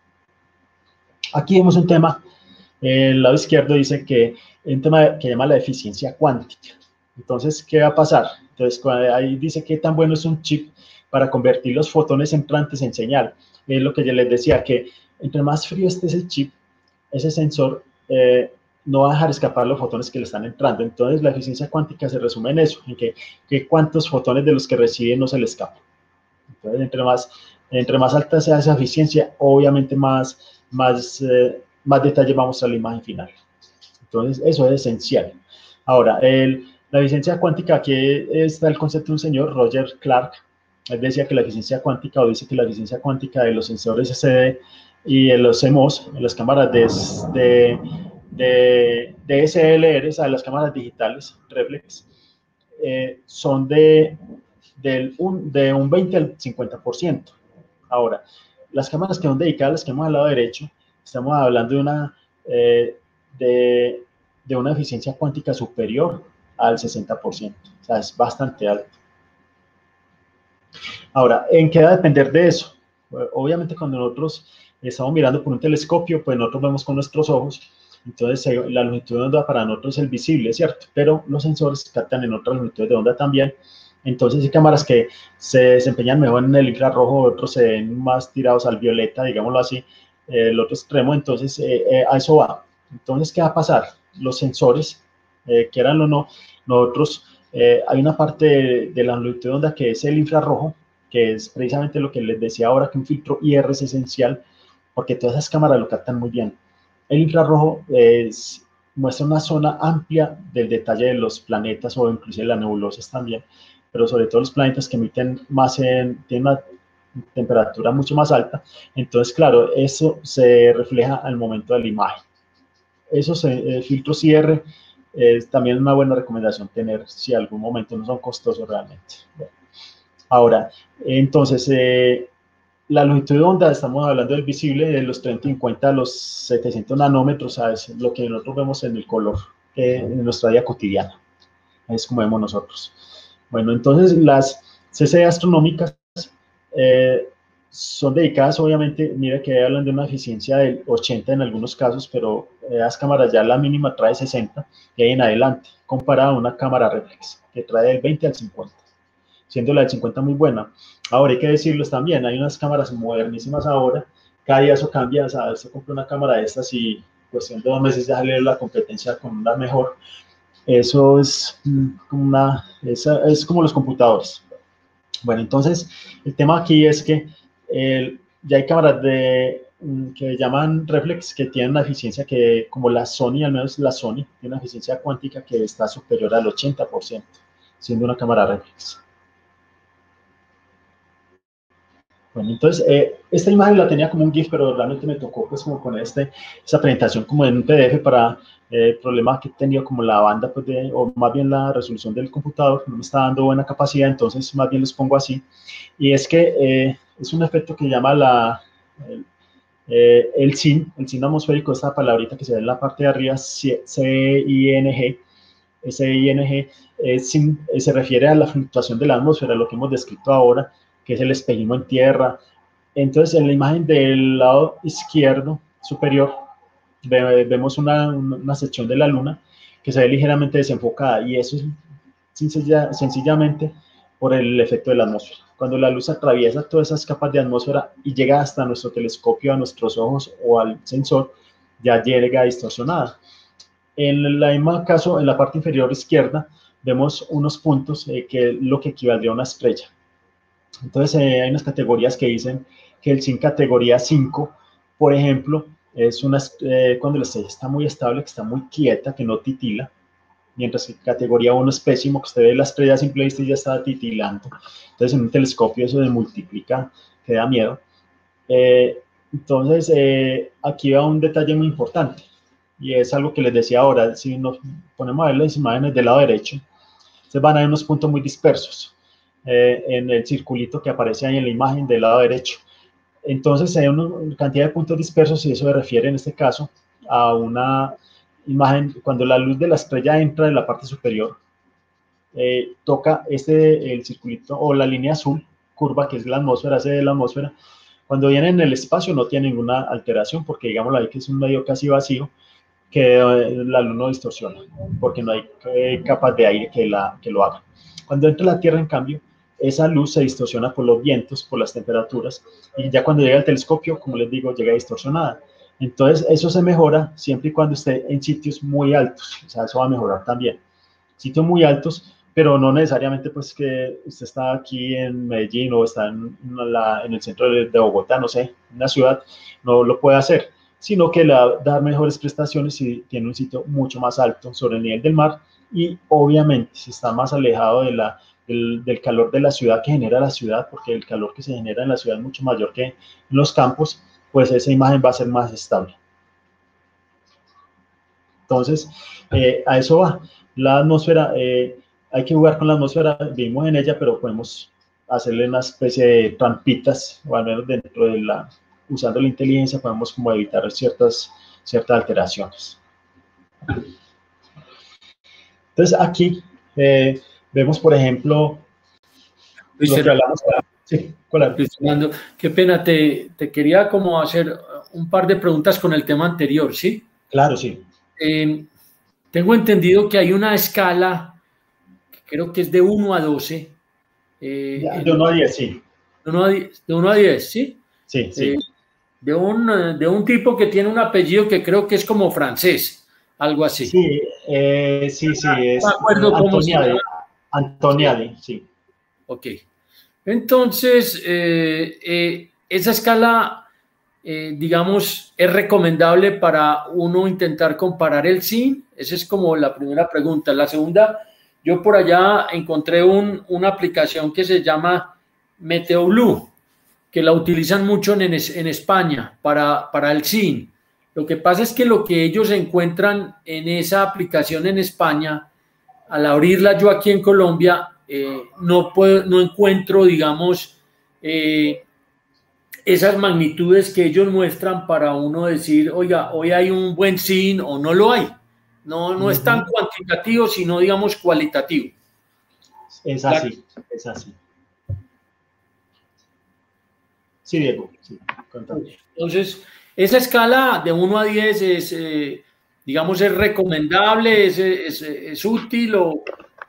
Aquí vemos un tema, eh, el lado izquierdo dice que un tema que llama la eficiencia cuántica. Entonces, ¿qué va a pasar? Entonces, ahí dice qué tan bueno es un chip para convertir los fotones entrantes en señal. Es lo que yo les decía, que entre más frío esté ese chip, ese sensor eh, no va a dejar escapar los fotones que le están entrando. Entonces, la eficiencia cuántica se resume en eso, en que, que cuántos fotones de los que recibe no se le escapan. Entonces, entre más, entre más alta sea esa eficiencia, obviamente más, más, eh, más detalle vamos a la imagen final. Entonces, eso es esencial. Ahora, el, la eficiencia cuántica, aquí está el concepto de un señor, Roger Clark, él decía que la eficiencia cuántica, o dice que la eficiencia cuántica de los sensores S D y de los C M O S, en las cámaras de, de, de, de S L R, o sea, las cámaras digitales, reflex, eh, son de, de, un, de un veinte al cincuenta por ciento. Ahora, las cámaras que son dedicadas, las que hemos al lado derecho, estamos hablando de una, eh, de, de una eficiencia cuántica superior al sesenta por ciento, o sea, es bastante alto. Ahora, ¿en qué va a depender de eso? Obviamente, cuando nosotros estamos mirando por un telescopio, pues nosotros vemos con nuestros ojos, entonces la longitud de onda para nosotros es el visible, ¿cierto? Pero los sensores captan en otras longitudes de onda también. Entonces hay cámaras que se desempeñan mejor en el infrarrojo, otros se ven más tirados al violeta, digámoslo así, eh, el otro extremo, entonces eh, eh, a eso va. Entonces, ¿qué va a pasar? Los sensores, eh, quieran o no, nosotros, eh, hay una parte de, de la longitud de onda que es el infrarrojo, que es precisamente lo que les decía ahora, que un filtro I R es esencial, porque todas esas cámaras lo captan muy bien. El infrarrojo es, muestra una zona amplia del detalle de los planetas, o inclusive las nebulosas también, pero sobre todo los planetas que emiten más, en, tienen una temperatura mucho más alta. Entonces, claro, eso se refleja al momento de la imagen. Esos eh, filtros I R es también una buena recomendación tener, si algún momento no son costosos realmente. Bueno. Ahora, entonces, eh, la longitud de onda, estamos hablando del visible, de los trescientos cincuenta a los setecientos nanómetros, ¿sabes? Lo que nosotros vemos en el color, eh, en nuestra vida cotidiana. Es como vemos nosotros. Bueno, entonces las C C D astronómicas eh, son dedicadas, obviamente, mira que hablan de una eficiencia del ochenta en algunos casos, pero eh, las cámaras ya la mínima trae sesenta y ahí en adelante, comparada a una cámara reflex, que trae del veinte al cincuenta, siendo la del cincuenta muy buena. Ahora hay que decirlos también, hay unas cámaras modernísimas ahora, cada día eso cambia, o sea, se compra una cámara de estas y cuestión de dos meses ya sale la competencia con una mejor. Eso es, una, es, es como los computadores. Bueno, entonces, el tema aquí es que eh, ya hay cámaras de, que llaman reflex, que tienen una eficiencia que, como la Sony, al menos la Sony, tiene una eficiencia cuántica que está superior al ochenta por ciento, siendo una cámara reflex. Bueno, entonces, eh, esta imagen la tenía como un GIF, pero realmente me tocó pues como poner este, esa presentación como en un P D F para eh, el problema que he tenido como la banda, pues de, o más bien la resolución del computador, no me está dando buena capacidad, entonces más bien les pongo así. Y es que eh, es un efecto que llama la, el, eh, el S I N, el S I N atmosférico, esta palabrita que se ve en la parte de arriba, C I N G, S I N G, eh, sin, eh, se refiere a la fluctuación de la atmósfera, lo que hemos descrito ahora, que es el espejismo en tierra. Entonces, en la imagen del lado izquierdo superior, ve, vemos una, una sección de la luna que se ve ligeramente desenfocada, y eso es sencilla, sencillamente por el efecto de la atmósfera. Cuando la luz atraviesa todas esas capas de atmósfera y llega hasta nuestro telescopio, a nuestros ojos o al sensor, ya llega distorsionada. En el mismo caso, en la parte inferior izquierda, vemos unos puntos eh, que es lo que equivaldría a una estrella. Entonces, eh, hay unas categorías que dicen que el S I N categoría cinco, por ejemplo, es una, eh, cuando la estrella está muy estable, que está muy quieta, que no titila, mientras que categoría uno es pésimo, que usted ve la estrella a simple vista y ya está titilando. Entonces, en un telescopio eso se multiplica, que da miedo. Eh, entonces, eh, aquí va un detalle muy importante, y es algo que les decía ahora. Si nos ponemos a ver las imágenes del lado derecho, se van a ver unos puntos muy dispersos eh, en el circulito que aparece ahí en la imagen del lado derecho. Entonces hay una cantidad de puntos dispersos, y eso se refiere en este caso a una imagen cuando la luz de la estrella entra en la parte superior, eh, toca este, el circulito o la línea azul curva, que es la atmósfera, hace de la atmósfera. Cuando viene en el espacio no tiene ninguna alteración, porque digámoslo ahí que es un medio casi vacío, que la luz no distorsiona, porque no hay eh, capas de aire que, la, que lo hagan. Cuando entra la Tierra, en cambio, esa luz se distorsiona por los vientos, por las temperaturas, y ya cuando llega al telescopio, como les digo, llega distorsionada. Entonces, eso se mejora siempre y cuando esté en sitios muy altos, o sea, eso va a mejorar también. Sitios muy altos, pero no necesariamente pues que usted está aquí en Medellín o está en, la, en el centro de, de Bogotá, no sé, en una ciudad, no lo puede hacer, sino que le va a dar mejores prestaciones si tiene un sitio mucho más alto sobre el nivel del mar, y obviamente si está más alejado de la del, del calor de la ciudad que genera la ciudad, porque el calor que se genera en la ciudad es mucho mayor que en los campos, pues esa imagen va a ser más estable. Entonces, eh, a eso va. La atmósfera, eh, hay que jugar con la atmósfera, vivimos en ella, pero podemos hacerle una especie de trampitas, o al menos dentro de la, usando la inteligencia, podemos como evitar ciertas, ciertas alteraciones. Entonces, aquí eh, vemos, por ejemplo, Luis lo que Fernando, hablamos. Sí, claro. Luis Fernando, qué pena, te, te quería como hacer un par de preguntas con el tema anterior, ¿sí? Claro, sí. Eh, tengo entendido que hay una escala, que creo que es de uno a doce. Eh, De uno a diez, sí. De uno a diez, de uno a diez, ¿sí? Sí, sí. Eh, de, un, de un tipo que tiene un apellido que creo que es como francés, algo así. Sí, eh, sí, sí, es No me acuerdo cómo se llama. Antoniadi, sí. Ok. Entonces, eh, eh, esa escala, eh, digamos, es recomendable para uno intentar comparar el S I N. Esa es como la primera pregunta. La segunda, yo por allá encontré un, una aplicación que se llama MeteoBlue, que la utilizan mucho en, en España para, para el S I N. Lo que pasa es que lo que ellos encuentran en esa aplicación en España, al abrirla yo aquí en Colombia, eh, no, puedo, no encuentro, digamos, eh, esas magnitudes que ellos muestran para uno decir, oiga, hoy hay un buen S I N o no lo hay. No, no uh-huh. es tan cuantitativo, sino, digamos, cualitativo. Es así, La... es así. Sí, Diego. Sí, entonces, esa escala de uno a diez es, eh, digamos, es recomendable, es, es, es útil o...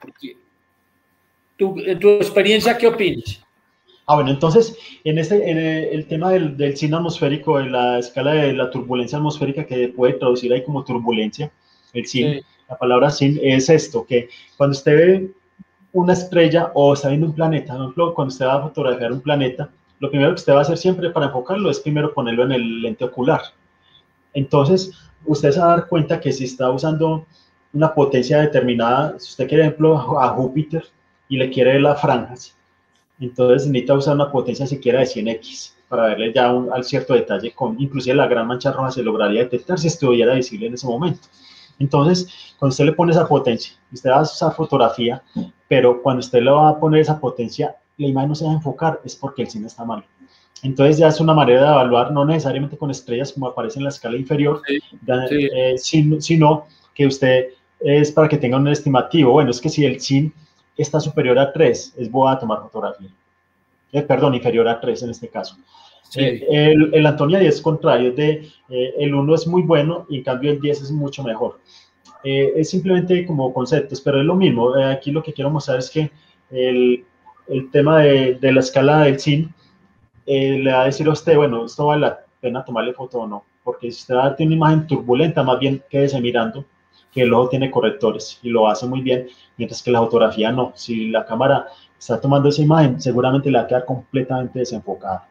¿Tu, en tu experiencia, qué opinas? Ah, bueno, entonces, en, este, en el tema del, del S I N atmosférico, de la escala de la turbulencia atmosférica, que puede traducir ahí como turbulencia, el S I N, sí. La palabra S I N es esto, que cuando usted ve una estrella o está viendo un planeta, por ejemplo, cuando usted va a fotografiar un planeta, lo primero que usted va a hacer siempre para enfocarlo es primero ponerlo en el lente ocular. Entonces, usted se va a dar cuenta que si está usando una potencia determinada, si usted quiere, por ejemplo, a Júpiter y le quiere ver las franjas, entonces necesita usar una potencia siquiera de cien equis para verle ya un, al cierto detalle, con inclusive la gran mancha roja se lograría detectar si estuviera visible en ese momento. Entonces, cuando usted le pone esa potencia, usted va a usar fotografía, pero cuando usted le va a poner esa potencia, la imagen no se va a enfocar, es porque el cine está mal. Entonces ya es una manera de evaluar, no necesariamente con estrellas como aparece en la escala inferior, sí, sí. Eh, sino, sino que usted es para que tenga un estimativo. Bueno, es que si el S I N está superior a tres, es boa tomar fotografía. Eh, perdón, inferior a tres en este caso. Sí. Eh, el, el Antoniadi es contrario, es de, eh, el uno es muy bueno y en cambio el diez es mucho mejor. Eh, es simplemente como conceptos, pero es lo mismo. Eh, aquí lo que quiero mostrar es que el, el tema de, de la escala del S I N eh, le va a decir a usted, bueno, esto vale la pena tomarle foto o no, porque si usted tiene una imagen turbulenta, más bien quédese mirando que el ojo tiene correctores y lo hace muy bien, mientras que la fotografía no. Si la cámara está tomando esa imagen, seguramente le va a quedar completamente desenfocada.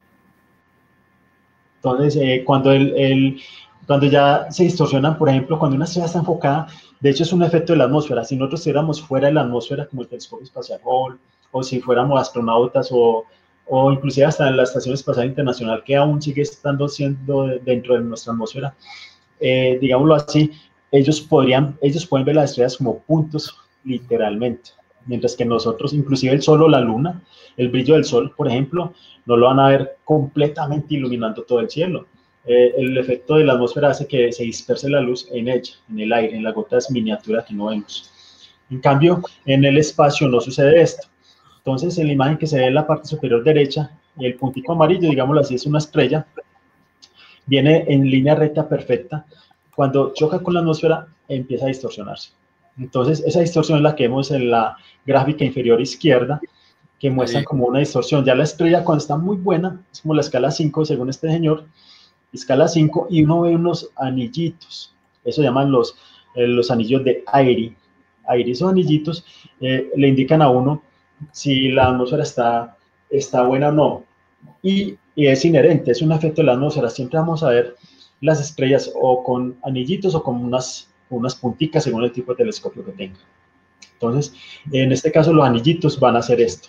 Entonces, eh, cuando, el, el, cuando ya se distorsionan, por ejemplo, cuando una estrella está enfocada, de hecho es un efecto de la atmósfera. Si nosotros estuviéramos fuera de la atmósfera, como el telescopio espacial Hubble, o si fuéramos astronautas, o, o inclusive hasta en la Estación Espacial Internacional, que aún sigue estando siendo dentro de nuestra atmósfera, eh, digámoslo así, ellos, podrían, ellos pueden ver las estrellas como puntos, literalmente. Mientras que nosotros, inclusive el sol o la luna, el brillo del sol, por ejemplo, no lo van a ver completamente iluminando todo el cielo. Eh, el efecto de la atmósfera hace que se disperse la luz en ella, en el aire, en las gotas miniaturas que no vemos. En cambio, en el espacio no sucede esto. Entonces, en la imagen que se ve en la parte superior derecha, el puntico amarillo, digámoslo así, es una estrella, viene en línea recta perfecta. Cuando choca con la atmósfera, empieza a distorsionarse. Entonces, esa distorsión es la que vemos en la gráfica inferior izquierda, que muestra sí. como una distorsión. Ya la estrella, cuando está muy buena, es como la escala cinco, según este señor, escala cinco, y uno ve unos anillitos. Eso llaman los, eh, los anillos de Airy. Airy, esos anillitos eh, le indican a uno si la atmósfera está, está buena o no. Y, y es inherente, es un efecto de la atmósfera. Siempre vamos a ver las estrellas o con anillitos o con unas, unas punticas según el tipo de telescopio que tenga. Entonces, en este caso, los anillitos van a hacer esto.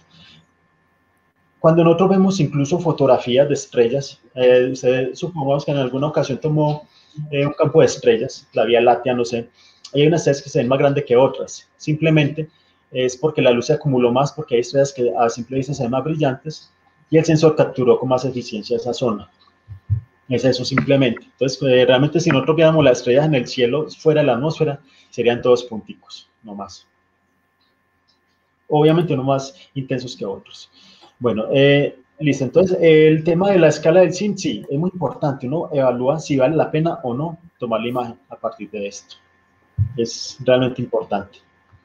Cuando nosotros vemos incluso fotografías de estrellas, eh, usted, supongamos que en alguna ocasión tomó eh, un campo de estrellas, la Vía Láctea, no sé, hay unas estrellas que se ven más grandes que otras, simplemente es porque la luz se acumuló más, porque hay estrellas que a simple vista se ven más brillantes, y el sensor capturó con más eficiencia esa zona. Es eso simplemente. Entonces, eh, realmente si nosotros viéramos las estrellas en el cielo, fuera de la atmósfera, serían todos punticos, no más. Obviamente no más intensos que otros. Bueno, eh, listo. Entonces, eh, el tema de la escala del S I M, sí, es muy importante. Uno evalúa si vale la pena o no tomar la imagen a partir de esto. Es realmente importante.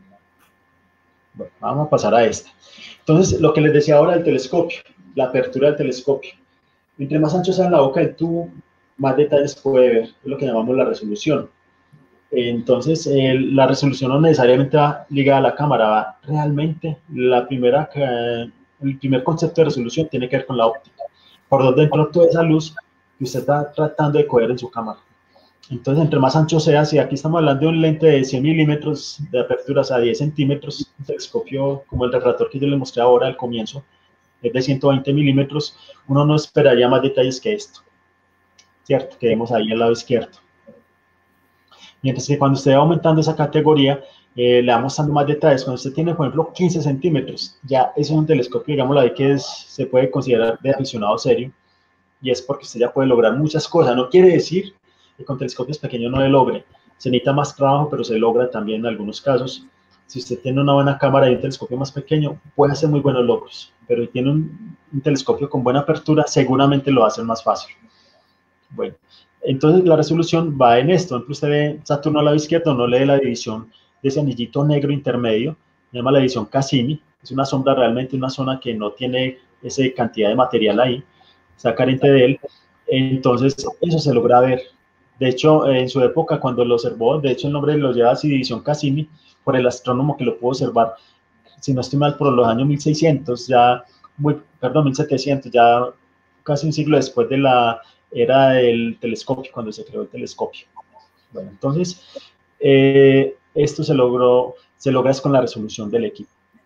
Bueno, vamos a pasar a esta. Entonces, lo que les decía ahora del telescopio, la apertura del telescopio. Entre más ancho sea la boca del tubo, más detalles puede ver, es lo que llamamos la resolución. Entonces, eh, la resolución no necesariamente va ligada a la cámara, va realmente, la primera, eh, el primer concepto de resolución tiene que ver con la óptica, por donde entró toda esa luz que usted está tratando de coger en su cámara. Entonces, entre más ancho sea, si aquí estamos hablando de un lente de cien milímetros de apertura, o sea, diez centímetros, un telescopio como el refractor que yo les mostré ahora al comienzo, es de ciento veinte milímetros, uno no esperaría más detalles que esto, ¿cierto? Que vemos ahí al lado izquierdo. Mientras que cuando usted va aumentando esa categoría, eh, le va mostrando más detalles. Cuando usted tiene, por ejemplo, quince centímetros, ya eso es un telescopio, digamos, ahí que es, se puede considerar de aficionado serio, y es porque usted ya puede lograr muchas cosas. No quiere decir que con telescopios pequeños no le logre. Se necesita más trabajo, pero se logra también en algunos casos. Si usted tiene una buena cámara y un telescopio más pequeño, puede hacer muy buenos logros, pero si tiene un, un telescopio con buena apertura, seguramente lo va a hacer más fácil. Bueno, entonces la resolución va en esto. Entonces usted ve Saturno al lado izquierdo, no lee la división de ese anillito negro intermedio, se llama la división Cassini, es una sombra realmente, una zona que no tiene esa cantidad de material ahí, está carente de él, entonces eso se logra ver. De hecho, en su época, cuando lo observó, de hecho el nombre lo lleva así, división Cassini, por el astrónomo que lo pudo observar, si no estoy mal, por los años mil seiscientos, ya, muy, perdón, mil setecientos, ya casi un siglo después de la era del telescopio, cuando se creó el telescopio. Bueno, entonces, eh, esto se logró, se logra es con la resolución del equipo.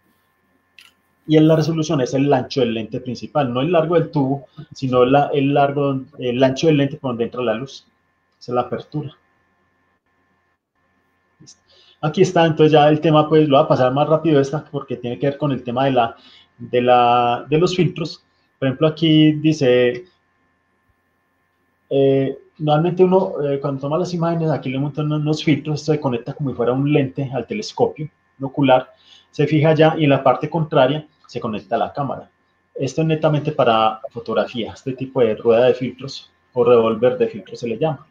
Y en la resolución es el ancho del lente principal, no el largo del tubo, sino la, el, largo, el ancho del lente por donde entra la luz. Esa es la apertura. Aquí está, entonces ya el tema, pues lo voy a pasar más rápido esta, porque tiene que ver con el tema de, la, de, la, de los filtros. Por ejemplo, aquí dice, eh, normalmente uno, eh, cuando toma las imágenes, aquí le montan unos filtros, esto se conecta como si fuera un lente al telescopio ocular, se fija allá y en la parte contraria se conecta a la cámara. Esto es netamente para fotografía, este tipo de rueda de filtros, o revólver de filtros se le llama.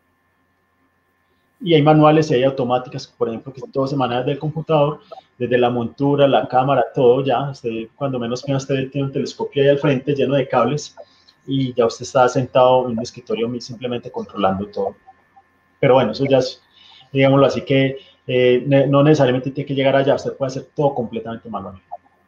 Y hay manuales y hay automáticas, por ejemplo, que todo se maneja desde el computador, desde la montura, la cámara, todo ya. Usted, cuando menos piensa, usted tiene un telescopio ahí al frente lleno de cables y ya usted está sentado en un escritorio simplemente controlando todo. Pero bueno, eso ya es, digámoslo así, que eh, no necesariamente tiene que llegar allá, usted puede hacer todo completamente manual.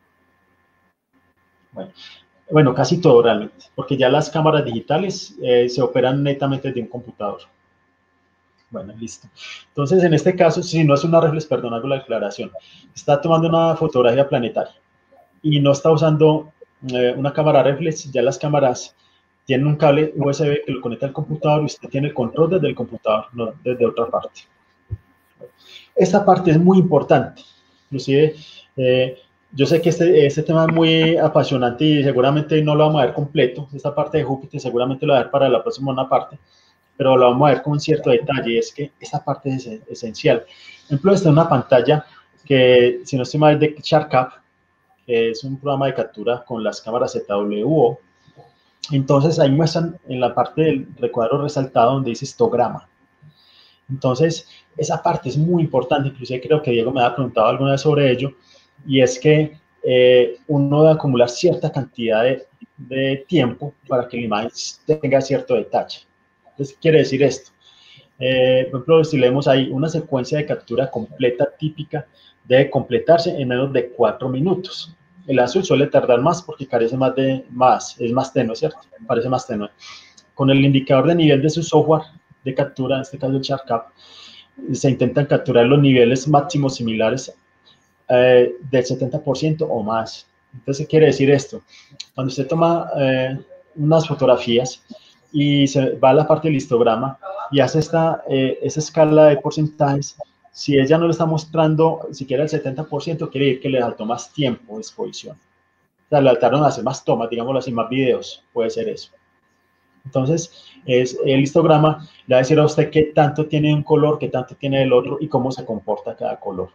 Bueno, bueno casi todo realmente, porque ya las cámaras digitales eh, se operan netamente desde un computador. Bueno, listo. Entonces, en este caso, si no es una reflex, perdón, hago la aclaración, está tomando una fotografía planetaria y no está usando eh, una cámara reflex, ya las cámaras tienen un cable U S B que lo conecta al computador y usted tiene el control desde el computador, no desde otra parte. Esta parte es muy importante, inclusive eh, yo sé que este, este tema es muy apasionante y seguramente no lo vamos a ver completo, esta parte de Júpiter seguramente lo voy a ver para la próxima una parte, pero lo vamos a ver con un cierto detalle, es que esta parte es esencial. Por ejemplo, esta es una pantalla que, si no estoy mal, es de SharkCap, que es un programa de captura con las cámaras Z W O. Entonces, ahí muestran en la parte del recuadro resaltado donde dice histograma. Entonces, esa parte es muy importante, inclusive creo que Diego me ha preguntado alguna vez sobre ello, y es que eh, uno debe acumular cierta cantidad de, de tiempo para que la imagen tenga cierto detalle. Entonces, ¿qué quiere decir esto? Eh, por ejemplo, si leemos ahí, una secuencia de captura completa típica debe completarse en menos de cuatro minutos. El azul suele tardar más porque carece más de, más, es más tenue, ¿cierto? Parece más tenue. Con el indicador de nivel de su software de captura, en este caso el SharkCap, se intentan capturar los niveles máximos similares eh, del setenta por ciento o más. Entonces, ¿qué quiere decir esto? Cuando usted toma eh, unas fotografías y se va a la parte del histograma y hace esta, eh, esa escala de porcentajes, si ella no le está mostrando siquiera el setenta por ciento, quiere decir que le faltó más tiempo de exposición. O sea, le faltaron hacer más tomas, digámoslo así, más videos, puede ser eso. Entonces, es, el histograma le va a decir a usted qué tanto tiene un color, qué tanto tiene el otro y cómo se comporta cada color.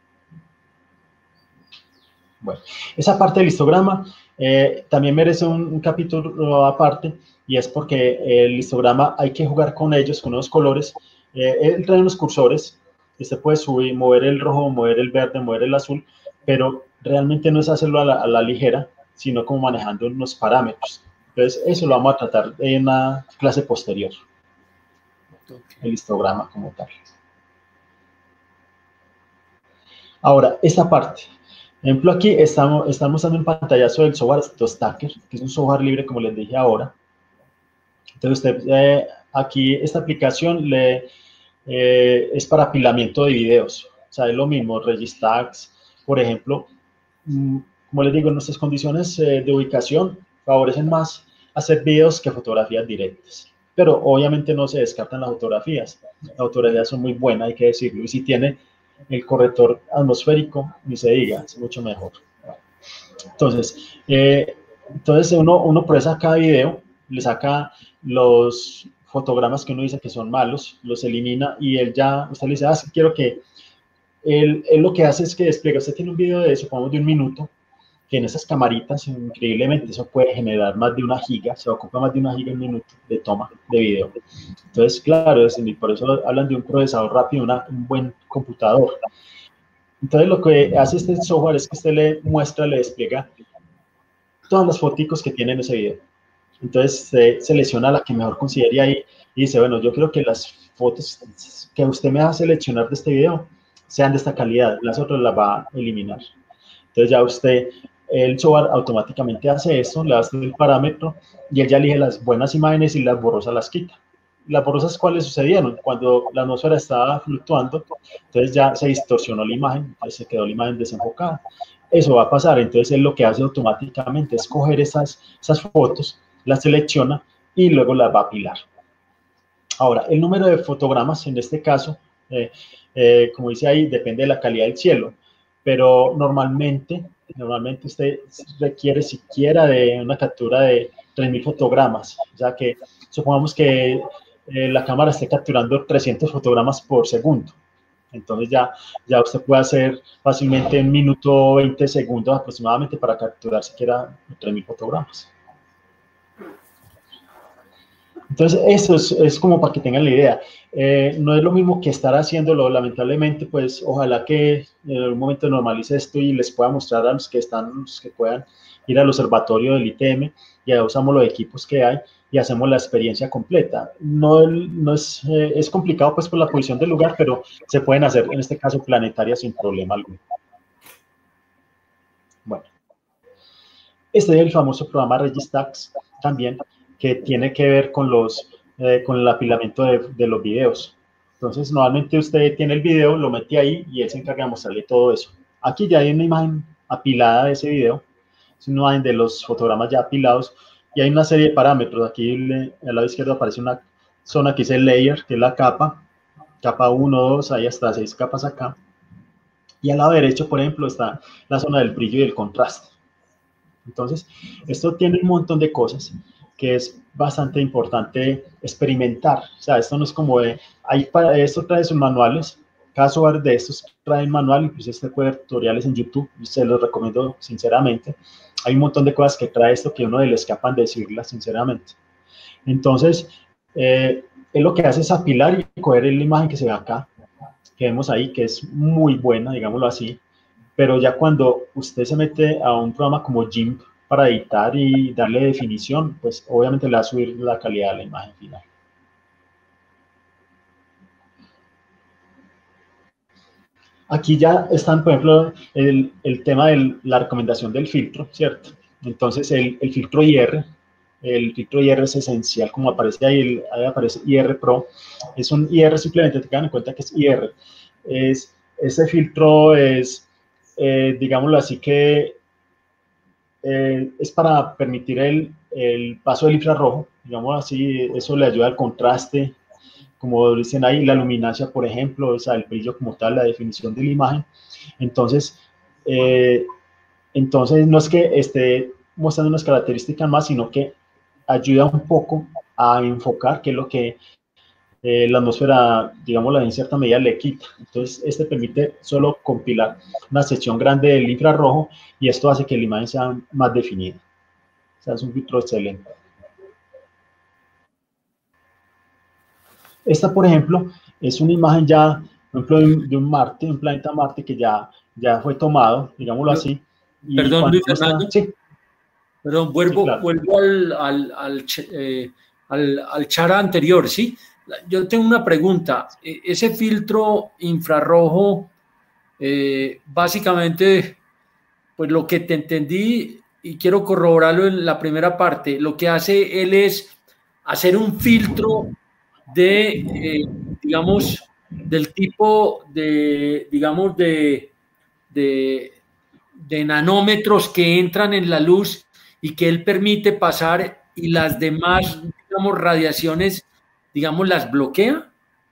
Bueno, esa parte del histograma eh, también merece un, un capítulo aparte, y es porque el histograma hay que jugar con ellos, con los colores. Eh, él trae unos cursores, usted puede subir, mover el rojo, mover el verde, mover el azul, pero realmente no es hacerlo a la, a la ligera, sino como manejando unos parámetros. Entonces, eso lo vamos a tratar en una clase posterior, el histograma como tal. Ahora, esta parte. Por ejemplo, aquí estamos, estamos dando un pantallazo del software Stacker, que es un software libre, como les dije ahora. Entonces, usted, eh, aquí esta aplicación le, eh, es para apilamiento de videos. O sea, es lo mismo, Registax, por ejemplo. Mmm, como les digo, nuestras condiciones eh, de ubicación favorecen más hacer videos que fotografías directas. Pero obviamente no se descartan las fotografías. Las fotografías son muy buenas, hay que decirlo. Y si tiene el corrector atmosférico, ni se diga, es mucho mejor. Entonces, eh, entonces uno, uno procesa cada video, le saca los fotogramas que uno dice que son malos, los elimina y él ya, usted le dice, ah, sí, quiero que, él, él lo que hace es que despliega, usted tiene un video de, supongamos, de un minuto, que en esas camaritas, increíblemente, eso puede generar más de una giga, se ocupa más de una giga en minuto de toma de video. Entonces, claro, es, por eso hablan de un procesador rápido, una, un buen computador. Entonces, lo que hace este software es que usted le muestra, le despliega todas las fotos que tiene en ese video. Entonces, se selecciona la que mejor considere ahí y dice, bueno, yo creo que las fotos que usted me va a seleccionar de este video sean de esta calidad, las otras las va a eliminar. Entonces, ya usted, el software automáticamente hace esto, le hace el parámetro y él ya elige las buenas imágenes y las borrosas las quita. Las borrosas, ¿cuáles sucedieron? Cuando la atmósfera estaba fluctuando, entonces ya se distorsionó la imagen, entonces se quedó la imagen desenfocada. Eso va a pasar, entonces él lo que hace automáticamente es coger esas, esas fotos, las selecciona y luego las va a apilar. Ahora, el número de fotogramas, en este caso, eh, eh, como dice ahí, depende de la calidad del cielo, pero normalmente, normalmente usted requiere siquiera de una captura de tres mil fotogramas, o sea que supongamos que eh, la cámara esté capturando trescientos fotogramas por segundo. Entonces ya, ya usted puede hacer fácilmente un minuto veinte segundos aproximadamente para capturar siquiera tres mil fotogramas. Entonces eso es, es como para que tengan la idea. Eh, no es lo mismo que estar haciéndolo, lamentablemente, pues ojalá que en algún momento normalice esto y les pueda mostrar a los que están, los que puedan ir al observatorio del I T M y ahí usamos los equipos que hay y hacemos la experiencia completa. No, no es, eh, es complicado pues por la posición del lugar, pero se pueden hacer en este caso planetarias sin problema alguno. Bueno, este es el famoso programa Registax también, que tiene que ver con, los, eh, con el apilamiento de, de los videos. Entonces, normalmente usted tiene el video, lo mete ahí y él se encarga de mostrarle todo eso. Aquí ya hay una imagen apilada de ese video, es una imagen de los fotogramas ya apilados y hay una serie de parámetros. Aquí le, al lado izquierdo aparece una zona que dice layer, que es la capa, capa uno, dos, hay hasta seis capas acá. Y al lado derecho, por ejemplo, está la zona del brillo y del contraste. Entonces, esto tiene un montón de cosas que es bastante importante experimentar. O sea, esto no es como de, hay para, esto trae sus manuales, cada software de estos trae un manual, incluso este puede ver tutoriales en YouTube, se los recomiendo sinceramente. Hay un montón de cosas que trae esto que a uno le escapan de decirlas sinceramente. Entonces, eh, él lo que hace es apilar y coger la imagen que se ve acá, que vemos ahí, que es muy buena, digámoslo así, pero ya cuando usted se mete a un programa como GIMP para editar y darle definición, pues obviamente le va a subir la calidad de la imagen final. Aquí ya están, por ejemplo, el, el tema de la recomendación del filtro, ¿cierto? Entonces, el, el filtro I R, el filtro I R es esencial, como aparece ahí, el, ahí aparece I R Pro, es un I R simplemente, tengan en cuenta que es I R, es, ese filtro es eh, digámoslo así que eh, es para permitir el, el paso del infrarrojo, digamos así, eso le ayuda al contraste, como dicen ahí, la luminancia, por ejemplo, o sea, el brillo como tal, la definición de la imagen. Entonces, eh, entonces no es que esté mostrando unas características más, sino que ayuda un poco a enfocar qué es lo que eh, la atmósfera, digámoslo en cierta medida, le quita. Entonces, este permite solo compilar una sección grande del infrarrojo y esto hace que la imagen sea más definida. O sea, es un filtro excelente. Esta, por ejemplo, es una imagen ya, por ejemplo, de un, de un Marte, un planeta Marte que ya, ya fue tomado, digámoslo así. Y Perdón, Luis Fernando. Está, sí. Perdón, vuelvo, sí, claro. vuelvo al, al, al, eh, al, al chara anterior, ¿sí? Yo tengo una pregunta. Ese filtro infrarrojo, eh, básicamente, pues lo que te entendí, y quiero corroborarlo en la primera parte, lo que hace él es hacer un filtro de, eh, digamos, del tipo de, digamos, de, de, de nanómetros que entran en la luz y que él permite pasar y las demás, digamos, radiaciones, digamos, las bloquea.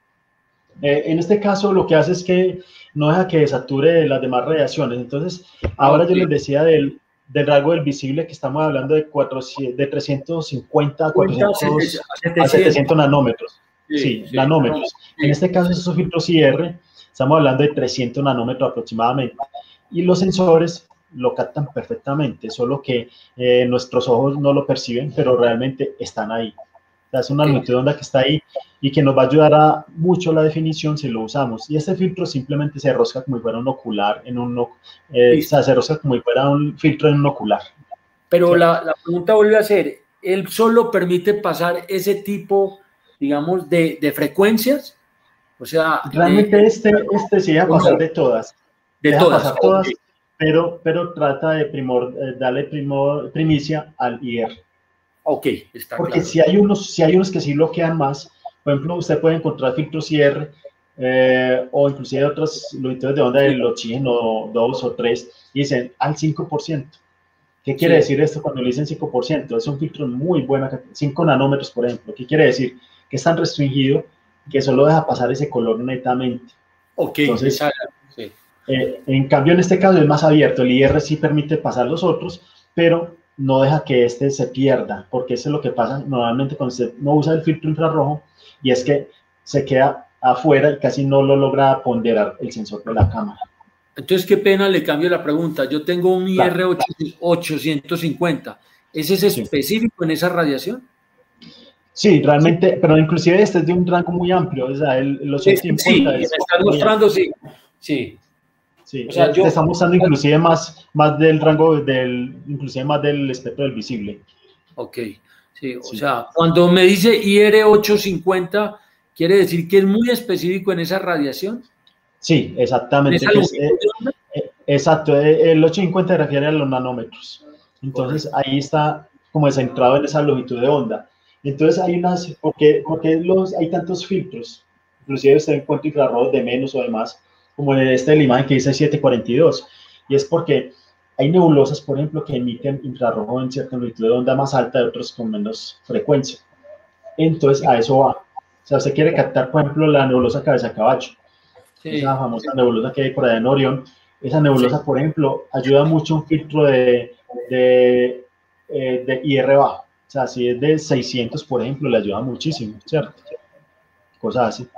Eh, en este caso, lo que hace es que no deja que desature las demás radiaciones. Entonces, ahora okay. yo les decía del, del rango del visible que estamos hablando de, cuatrocientos, de trescientos cincuenta a, cuatrocientos, a setecientos nanómetros. Sí, sí, sí nanómetros. Sí. En este caso, esos filtros I R, estamos hablando de trescientos nanómetros aproximadamente. Y los sensores lo captan perfectamente, solo que eh, nuestros ojos no lo perciben, pero realmente están ahí. O sea, es una longitud de onda que está ahí y que nos va a ayudar a mucho la definición si lo usamos. Y este filtro simplemente se rosca como si fuera un ocular, en un, eh, o sea, se rosca como si fuera un filtro en un ocular. Pero ¿sí? la, la pregunta vuelve a ser, ¿él solo permite pasar ese tipo, digamos, de, de frecuencias? O sea... Realmente de, este, este sí deja pasar de todas. De deja todas. pasar todas, okay. pero, pero trata de primor, eh, darle primor, primicia al I R. Ok, está Porque claro. si hay, unos, si hay unos que sí bloquean más, por ejemplo, usted puede encontrar filtros I R eh, o inclusive otras longitudes de onda del oxígeno dos o tres y dicen al cinco por ciento. ¿Qué quiere sí. decir esto cuando le dicen cinco por ciento? Es un filtro muy bueno, cinco nanómetros, por ejemplo. ¿Qué quiere decir? Que es tan restringido que solo deja pasar ese color netamente. Ok, entonces, sí. eh, en cambio en este caso es más abierto. El I R sí permite pasar los otros, pero no deja que este se pierda, porque eso es lo que pasa normalmente cuando usted no usa el filtro infrarrojo, y es que se queda afuera y casi no lo logra ponderar el sensor de la cámara. Entonces, qué pena, le cambio la pregunta. Yo tengo un I R ochocientos cincuenta. ¿Ese es específico sí. en esa radiación? Sí, realmente, sí. pero inclusive este es de un rango muy amplio. O sea, el, el ochocientos cincuenta sí, es me están mostrando, sí. Sí. Sí, o sea, yo, te está mostrando inclusive más, más del rango, del, inclusive más del espectro del visible. Ok, sí, o sí. sea, cuando me dice I R ochocientos cincuenta, ¿quiere decir que es muy específico en esa radiación? Sí, exactamente. Que es, eh, eh, exacto, el ochocientos cincuenta se refiere a los nanómetros. Entonces, correcto. Ahí está como centrado en esa longitud de onda. Entonces, hay unas, porque, porque los, hay tantos filtros, inclusive usted encuentra infrarrojos de menos o de más, como en esta de la imagen que dice setecientos cuarenta y dos, y es porque hay nebulosas, por ejemplo, que emiten infrarrojo en cierta longitud de onda más alta, de otros con menos frecuencia. Entonces, a eso va. O sea, usted quiere captar, por ejemplo, la nebulosa cabeza de caballo, sí. esa famosa nebulosa que hay por allá en Orión. Esa nebulosa, sí. por ejemplo, ayuda mucho a un filtro de, de, eh, de I R bajo. O sea, si es de seiscientos, por ejemplo, le ayuda muchísimo, ¿cierto? Cosas así.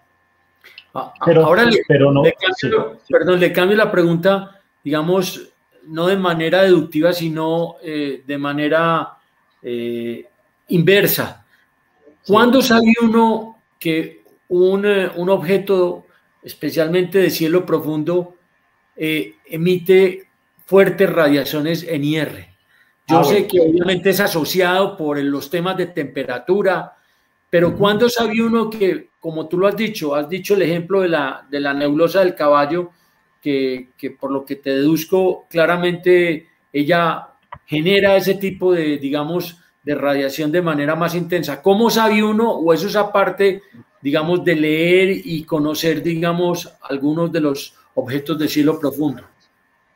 Pero, Ahora le, pero no, le cambio, sí. perdón, le cambio la pregunta, digamos, no de manera deductiva, sino eh, de manera eh, inversa. ¿Cuándo sí. sabe uno que un, un objeto, especialmente de cielo profundo, eh, emite fuertes radiaciones en I R? Yo ah, sé bueno. que obviamente es asociado por los temas de temperatura, pero ¿cuándo sabe uno que, como tú lo has dicho, has dicho el ejemplo de la, de la nebulosa del caballo, que, que por lo que te deduzco, claramente ella genera ese tipo de, digamos, de radiación de manera más intensa? ¿Cómo sabe uno, o eso es aparte, digamos, de leer y conocer, digamos, algunos de los objetos de cielo profundo?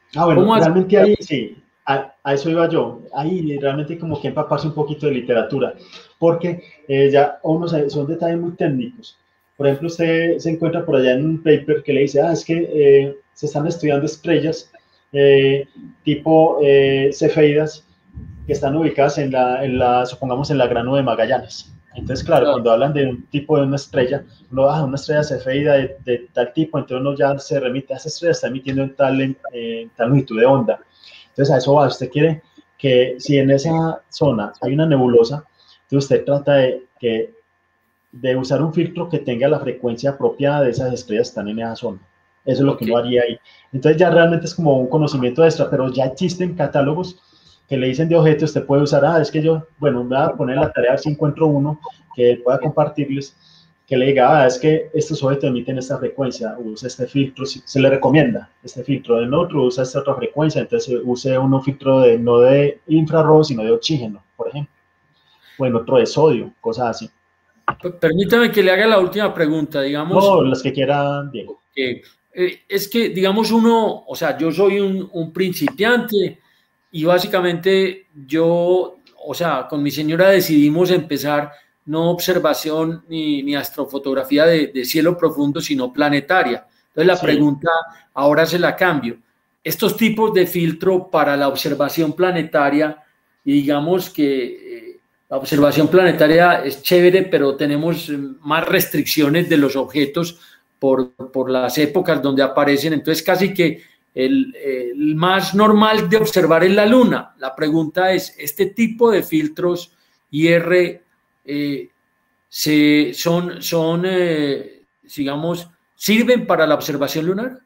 Ah, bueno, realmente ahí sí, a, a eso iba yo. Ahí realmente como que empaparse un poquito de literatura, porque eh, ya uno se, son detalles muy técnicos. Por ejemplo, usted se encuentra por allá en un paper que le dice, ah, es que eh, se están estudiando estrellas eh, tipo eh, cefeidas que están ubicadas en la, en la, supongamos, en la Gran Nube de Magallanes. Entonces, claro, cuando hablan de un tipo de una estrella, uno baja una estrella cefeida de, de tal tipo, entonces uno ya se remite a esa estrella, está emitiendo en tal, en, en tal longitud de onda. Entonces, a eso va. Usted quiere que si en esa zona hay una nebulosa, entonces usted trata de, que, de usar un filtro que tenga la frecuencia apropiada de esas estrellas que están en esa zona. Eso es lo okay. que uno haría ahí. Entonces, ya realmente es como un conocimiento extra, pero ya existen catálogos que le dicen de objetos, usted puede usar, ah, es que yo, bueno, me voy a poner la tarea a ver si encuentro uno que pueda compartirles, que le diga, ah, es que estos objetos emiten esta frecuencia, usa este filtro, se le recomienda este filtro, del otro usa esta otra frecuencia, entonces use uno filtro de, no de infrarrojo, sino de oxígeno, por ejemplo, o en otro de sodio, cosas así. Permítame que le haga la última pregunta, digamos. No, las que quieran, Diego. Eh, eh, es que, digamos, uno, o sea, yo soy un, un principiante, y básicamente yo, o sea, con mi señora decidimos empezar no observación ni, ni astrofotografía de, de cielo profundo, sino planetaria. Entonces la sí. pregunta ahora se la cambio. Estos tipos de filtro para la observación planetaria, y digamos que eh, la observación planetaria es chévere, pero tenemos más restricciones de los objetos por, por las épocas donde aparecen, entonces casi que El, el más normal de observar es la Luna. La pregunta es, ¿este tipo de filtros I R eh, se, son, son eh, digamos, sirven para la observación lunar?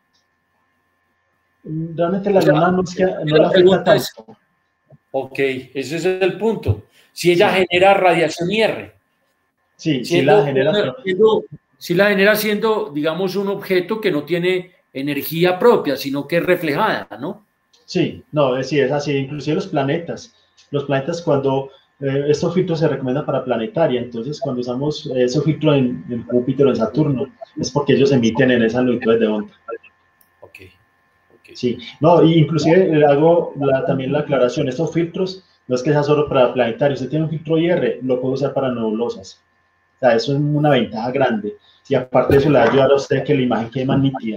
Realmente la o sea, Luna no es que no la afecta tanto. Es, ok, ese es el punto. Si ella sí. genera radiación I R. Sí, sí la genera. Una, siendo, si la genera siendo, digamos, un objeto que no tiene energía propia, sino que es reflejada, ¿no? Sí, no, sí, es así. Inclusive los planetas. Los planetas cuando eh, estos filtros se recomiendan para planetaria, entonces cuando usamos eh, esos filtros en, en Júpiter o en Saturno, es porque ellos emiten en esas longitudes de onda. Ok. okay. Sí, no, y inclusive le hago la, también la aclaración, estos filtros no es que sea solo para planetarios, usted tiene un filtro I R, lo puede usar para nebulosas. O sea, eso es una ventaja grande. Y aparte de eso le va a ayudar a usted a que la imagen quede más nítida.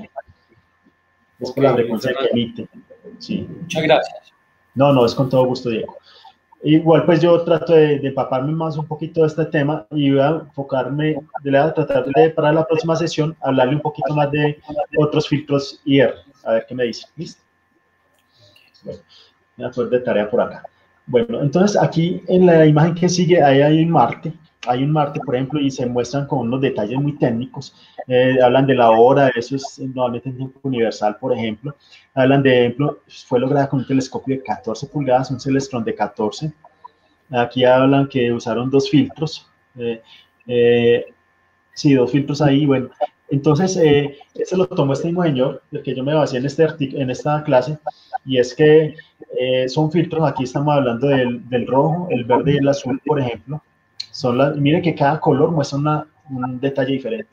Es por okay, la frecuencia que emite. Sí. Muchas gracias. No, no, es con todo gusto, Diego. Igual, pues yo trato de, de empaparme más un poquito de este tema y voy a enfocarme, voy a tratar de, para la próxima sesión, hablarle un poquito más de otros filtros I R. A ver qué me dice. ¿Listo? Bueno, voy a hacer de tarea por acá. Bueno, entonces aquí en la imagen que sigue, ahí hay un Marte. Hay un Marte, por ejemplo, y se muestran con unos detalles muy técnicos. Eh, hablan de la hora, eso es normalmente en tiempo universal, por ejemplo. Hablan de, ejemplo, fue lograda con un telescopio de catorce pulgadas, un Celestron de catorce. Aquí hablan que usaron dos filtros. Eh, eh, sí, dos filtros ahí, bueno. Entonces, eh, este lo tomó este mismo señor, del que yo me basé en, este en esta clase, y es que eh, son filtros, aquí estamos hablando del, del rojo, el verde y el azul, por ejemplo. Son las, miren que cada color muestra una, un detalle diferente.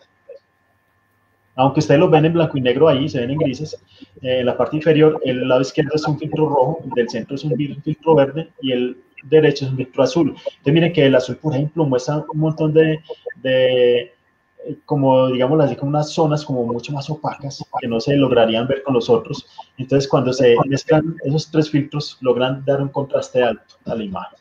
Aunque ustedes los ven en blanco y negro ahí, se ven en grises, eh, en la parte inferior, el lado izquierdo es un filtro rojo, el del centro es un filtro verde y el derecho es un filtro azul. Entonces miren que el azul, por ejemplo, muestra un montón de, de como digamos así, como unas zonas como mucho más opacas que no se lograrían ver con los otros. Entonces cuando se mezclan esos tres filtros, logran dar un contraste alto a la imagen.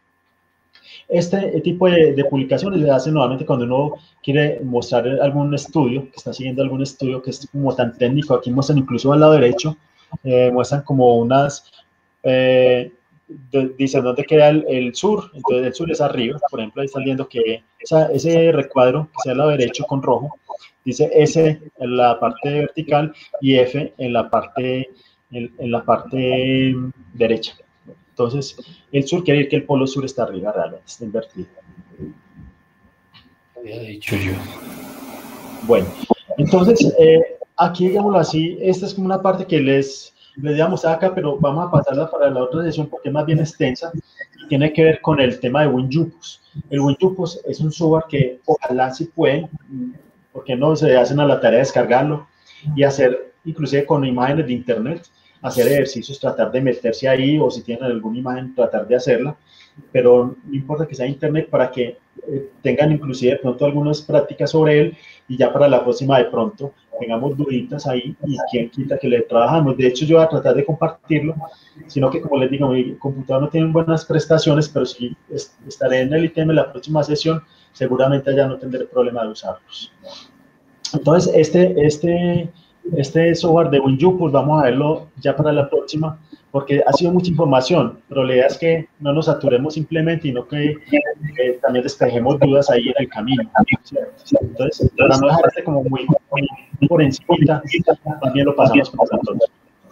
Este tipo de, de publicaciones se hacen normalmente cuando uno quiere mostrar algún estudio, que está siguiendo algún estudio que es como tan técnico. Aquí muestran incluso al lado derecho, eh, muestran como unas, eh, de, dicen dónde queda el, el sur, entonces el sur es arriba, por ejemplo, ahí están viendo que esa, ese recuadro, que sea al lado derecho con rojo, dice S en la parte vertical y F en la parte, en, en la parte derecha. Entonces, el sur quiere decir que el polo sur está arriba, realmente está invertido. Había dicho yo. Bueno, entonces, eh, aquí, digámoslo así, esta es como una parte que les, les voy a mostrar acá, pero vamos a pasarla para la otra sesión porque es más bien extensa y tiene que ver con el tema de WinJupus. El WinJupus es un software que ojalá si pueden, porque no se hacen a la tarea de descargarlo y hacer, inclusive con imágenes de internet, hacer ejercicios, tratar de meterse ahí, o si tienen alguna imagen, tratar de hacerla, pero no importa que sea internet, para que eh, tengan inclusive de pronto algunas prácticas sobre él, y ya para la próxima de pronto tengamos duditas ahí, y quien quita que le trabajamos. De hecho, yo voy a tratar de compartirlo, sino que, como les digo, mi computador no tiene buenas prestaciones, pero si estaré en el I T M la próxima sesión, seguramente ya no tendré problema de usarlos. Entonces, este, este, este software de WinU, pues vamos a verlo ya para la próxima, porque ha sido mucha información, pero la idea es que no nos saturemos simplemente, sino que eh, también despejemos dudas ahí en el camino, ¿cierto? Entonces, para no dejarse como muy, muy por encima, también lo pasamos por nosotros.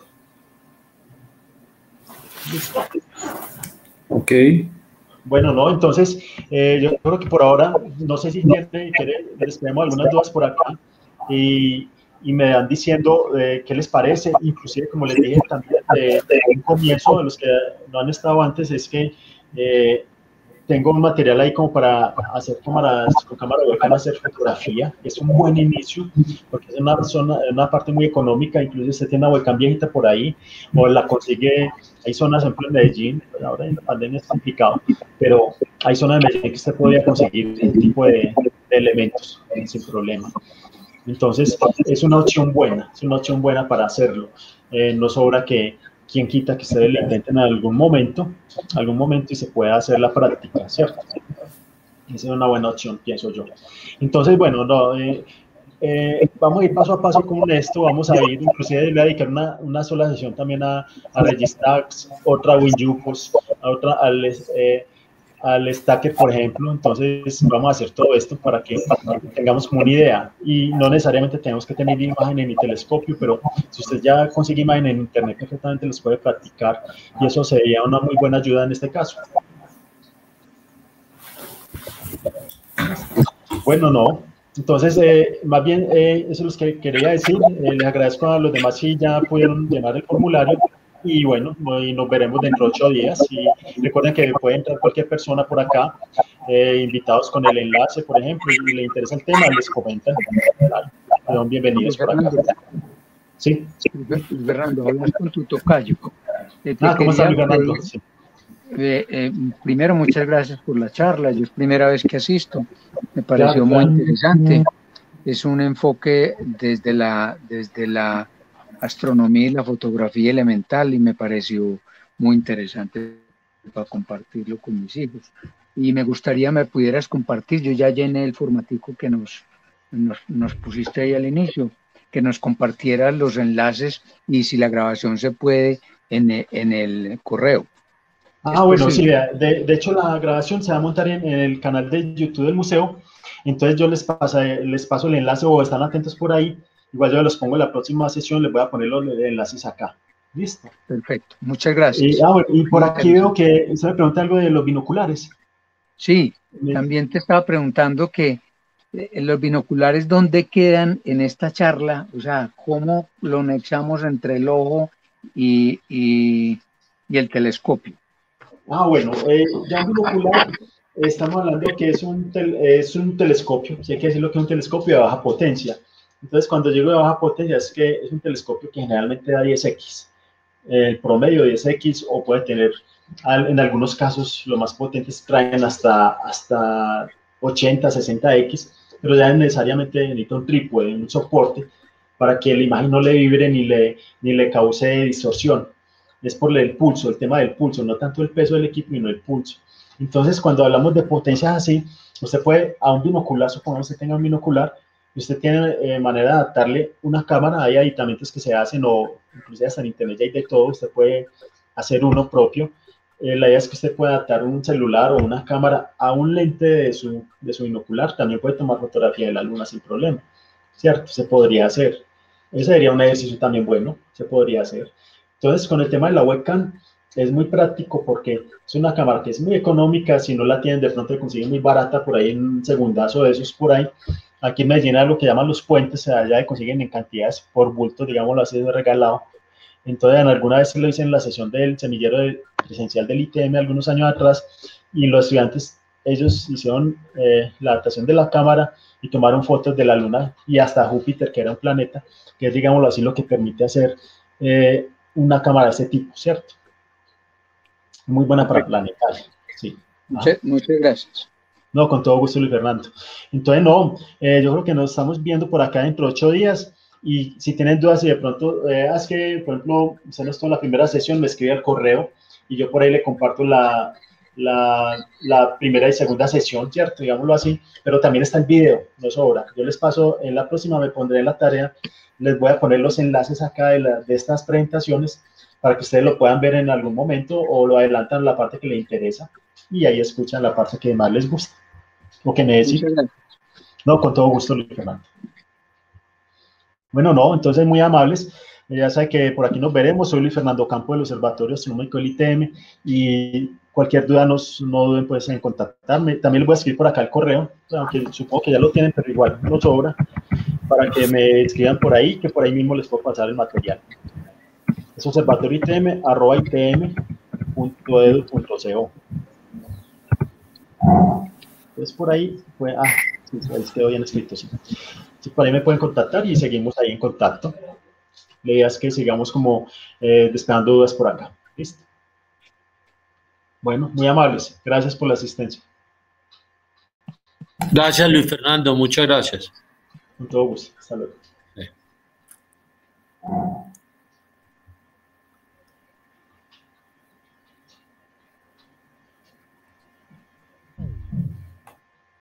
Ok. Bueno, no, entonces, eh, yo creo que por ahora, no sé si tiene, quiere, les tenemos algunas dudas por acá, y, y me van diciendo eh, qué les parece. Inclusive, como les dije también de, de un comienzo, de los que no han estado antes, es que eh, tengo un material ahí como para hacer cámaras, con cámara webcam, hacer fotografía. Es un buen inicio, porque es una, zona, una parte muy económica. Incluso usted tiene una webcam viejita por ahí, o la consigue. Hay zonas, por ejemplo, en Medellín, ahora en la pandemia es complicado, pero hay zonas de Medellín que usted podría conseguir este tipo de, de elementos sin problema. Entonces, es una opción buena, es una opción buena para hacerlo. Eh, no sobra que quien quita que ustedes lo intenten en algún momento, algún momento, y se pueda hacer la práctica, ¿cierto? Esa es una buena opción, pienso yo. Entonces, bueno, no, eh, eh, vamos a ir paso a paso con esto. Vamos a ir, inclusive le voy a dedicar una, una sola sesión también a, a Registax, otra a WinU, pues, a otra al, eh, al Stacker, por ejemplo. Entonces, vamos a hacer todo esto para que tengamos como una idea, y no necesariamente tenemos que tener imagen en mi telescopio, pero si usted ya consigue imagen en internet, perfectamente los puede practicar, y eso sería una muy buena ayuda en este caso. Bueno, no. Entonces, eh, más bien, eh, eso es lo que quería decir. Eh, les agradezco a los demás si ya pudieron llenar el formulario, y bueno, y nos veremos dentro de ocho días. Y recuerden que puede entrar cualquier persona por acá, eh, invitados con el enlace, por ejemplo, y le interesa el tema, les comentan. Son bienvenidos por acá. Sí. Fernando, hablas con tu tocayo. Eh, ah, ¿cómo estás, Fernando? Sí. Eh, eh, primero, muchas gracias por la charla. Yo es primera vez que asisto. Me pareció claro, muy claro. interesante. Es un enfoque desde la, desde la astronomía y la fotografía elemental, y me pareció muy interesante para compartirlo con mis hijos. Y me gustaría me pudieras compartir, yo ya llené el formatico que nos, nos, nos pusiste ahí al inicio, que nos compartieras los enlaces y si la grabación se puede en, en el correo. Ah, bueno, sí, de, de hecho la grabación se va a montar en, en el canal de YouTube del museo, entonces yo les, pasa, les paso el enlace, o están atentos por ahí, igual yo los pongo en la próxima sesión, les voy a poner los enlaces acá. ¿Listo? Perfecto, muchas gracias. Y, ah, bueno, y por aquí veo que usted me pregunta algo de los binoculares. Sí, también te estaba preguntando que eh, los binoculares, ¿dónde quedan en esta charla? O sea, ¿cómo lo anexamos entre el ojo y, y, y el telescopio? Ah, bueno, eh, ya un binocular, estamos hablando que es un, tel, es un telescopio, si hay que decirlo que es un telescopio de baja potencia. Entonces, cuando digo de baja potencia, es que es un telescopio que generalmente da diez equis, el promedio diez equis, o puede tener, en algunos casos, los más potentes traen hasta, hasta ochenta, sesenta equis, pero ya necesariamente necesita un trípode, un soporte, para que la imagen no le vibre ni le, ni le cause distorsión. Es por el pulso, el tema del pulso, no tanto el peso del equipo, sino el pulso. Entonces, cuando hablamos de potencias así, usted puede, a un binocular, supongamos que usted tenga un binocular, y usted tiene eh, manera de adaptarle una cámara, hay aditamentos que se hacen, o inclusive hasta en internet ya hay de todo, usted puede hacer uno propio. Eh, la idea es que usted pueda adaptar un celular o una cámara a un lente de su, de su binocular, también puede tomar fotografía de la luna sin problema, ¿cierto? Se podría hacer. Ese sería un ejercicio también bueno, se podría hacer. Entonces, con el tema de la webcam, es muy práctico porque es una cámara que es muy económica. Si no la tienen, de pronto la consiguen muy barata por ahí, en un segundazo de esos por ahí. Aquí en Medellín hay lo que llaman los puentes, o sea, ya consiguen en cantidades por bulto, digámoslo así, de regalado. Entonces, en alguna vez lo hice en la sesión del semillero de, presencial del I T M algunos años atrás, y los estudiantes, ellos hicieron eh, la adaptación de la cámara y tomaron fotos de la luna y hasta Júpiter, que era un planeta, que es, digámoslo así, lo que permite hacer eh, una cámara de ese tipo, ¿cierto? Muy buena para planetar, sí. Muchas, muchas gracias. No, con todo gusto, Luis Fernando. Entonces, no, eh, yo creo que nos estamos viendo por acá dentro de ocho días, y si tienen dudas y de pronto, eh, es que, por ejemplo, usted no estuvo en la primera sesión, me escribe al correo, y yo por ahí le comparto la, la, la primera y segunda sesión, ¿cierto? Digámoslo así, pero también está el video, no sobra. Yo les paso, en la próxima me pondré en la tarea, les voy a poner los enlaces acá de, la, de estas presentaciones, para que ustedes lo puedan ver en algún momento, o lo adelantan la parte que les interesa, y ahí escuchan la parte que más les gusta, o que necesitan. No, con todo gusto, Luis Fernando. Bueno, no, entonces muy amables. Ya sabe que por aquí nos veremos. Soy Luis Fernando Campo del Observatorio Astronómico del I T M, y cualquier duda nos, no duden pues en contactarme. También les voy a escribir por acá el correo, aunque supongo que ya lo tienen, pero igual no sobra, para que me escriban por ahí, que por ahí mismo les puedo pasar el material. Es observatorio itm arroba itm punto edu punto co. Entonces por ahí, pues, ah, sí, ahí quedó bien escrito, sí. Entonces, por ahí me pueden contactar y seguimos ahí en contacto. La idea es que sigamos como eh, despejando dudas por acá. ¿Listo? Bueno, muy amables. Gracias por la asistencia. Gracias, Luis Fernando. Muchas gracias. Con todo gusto. Hasta luego. Sí.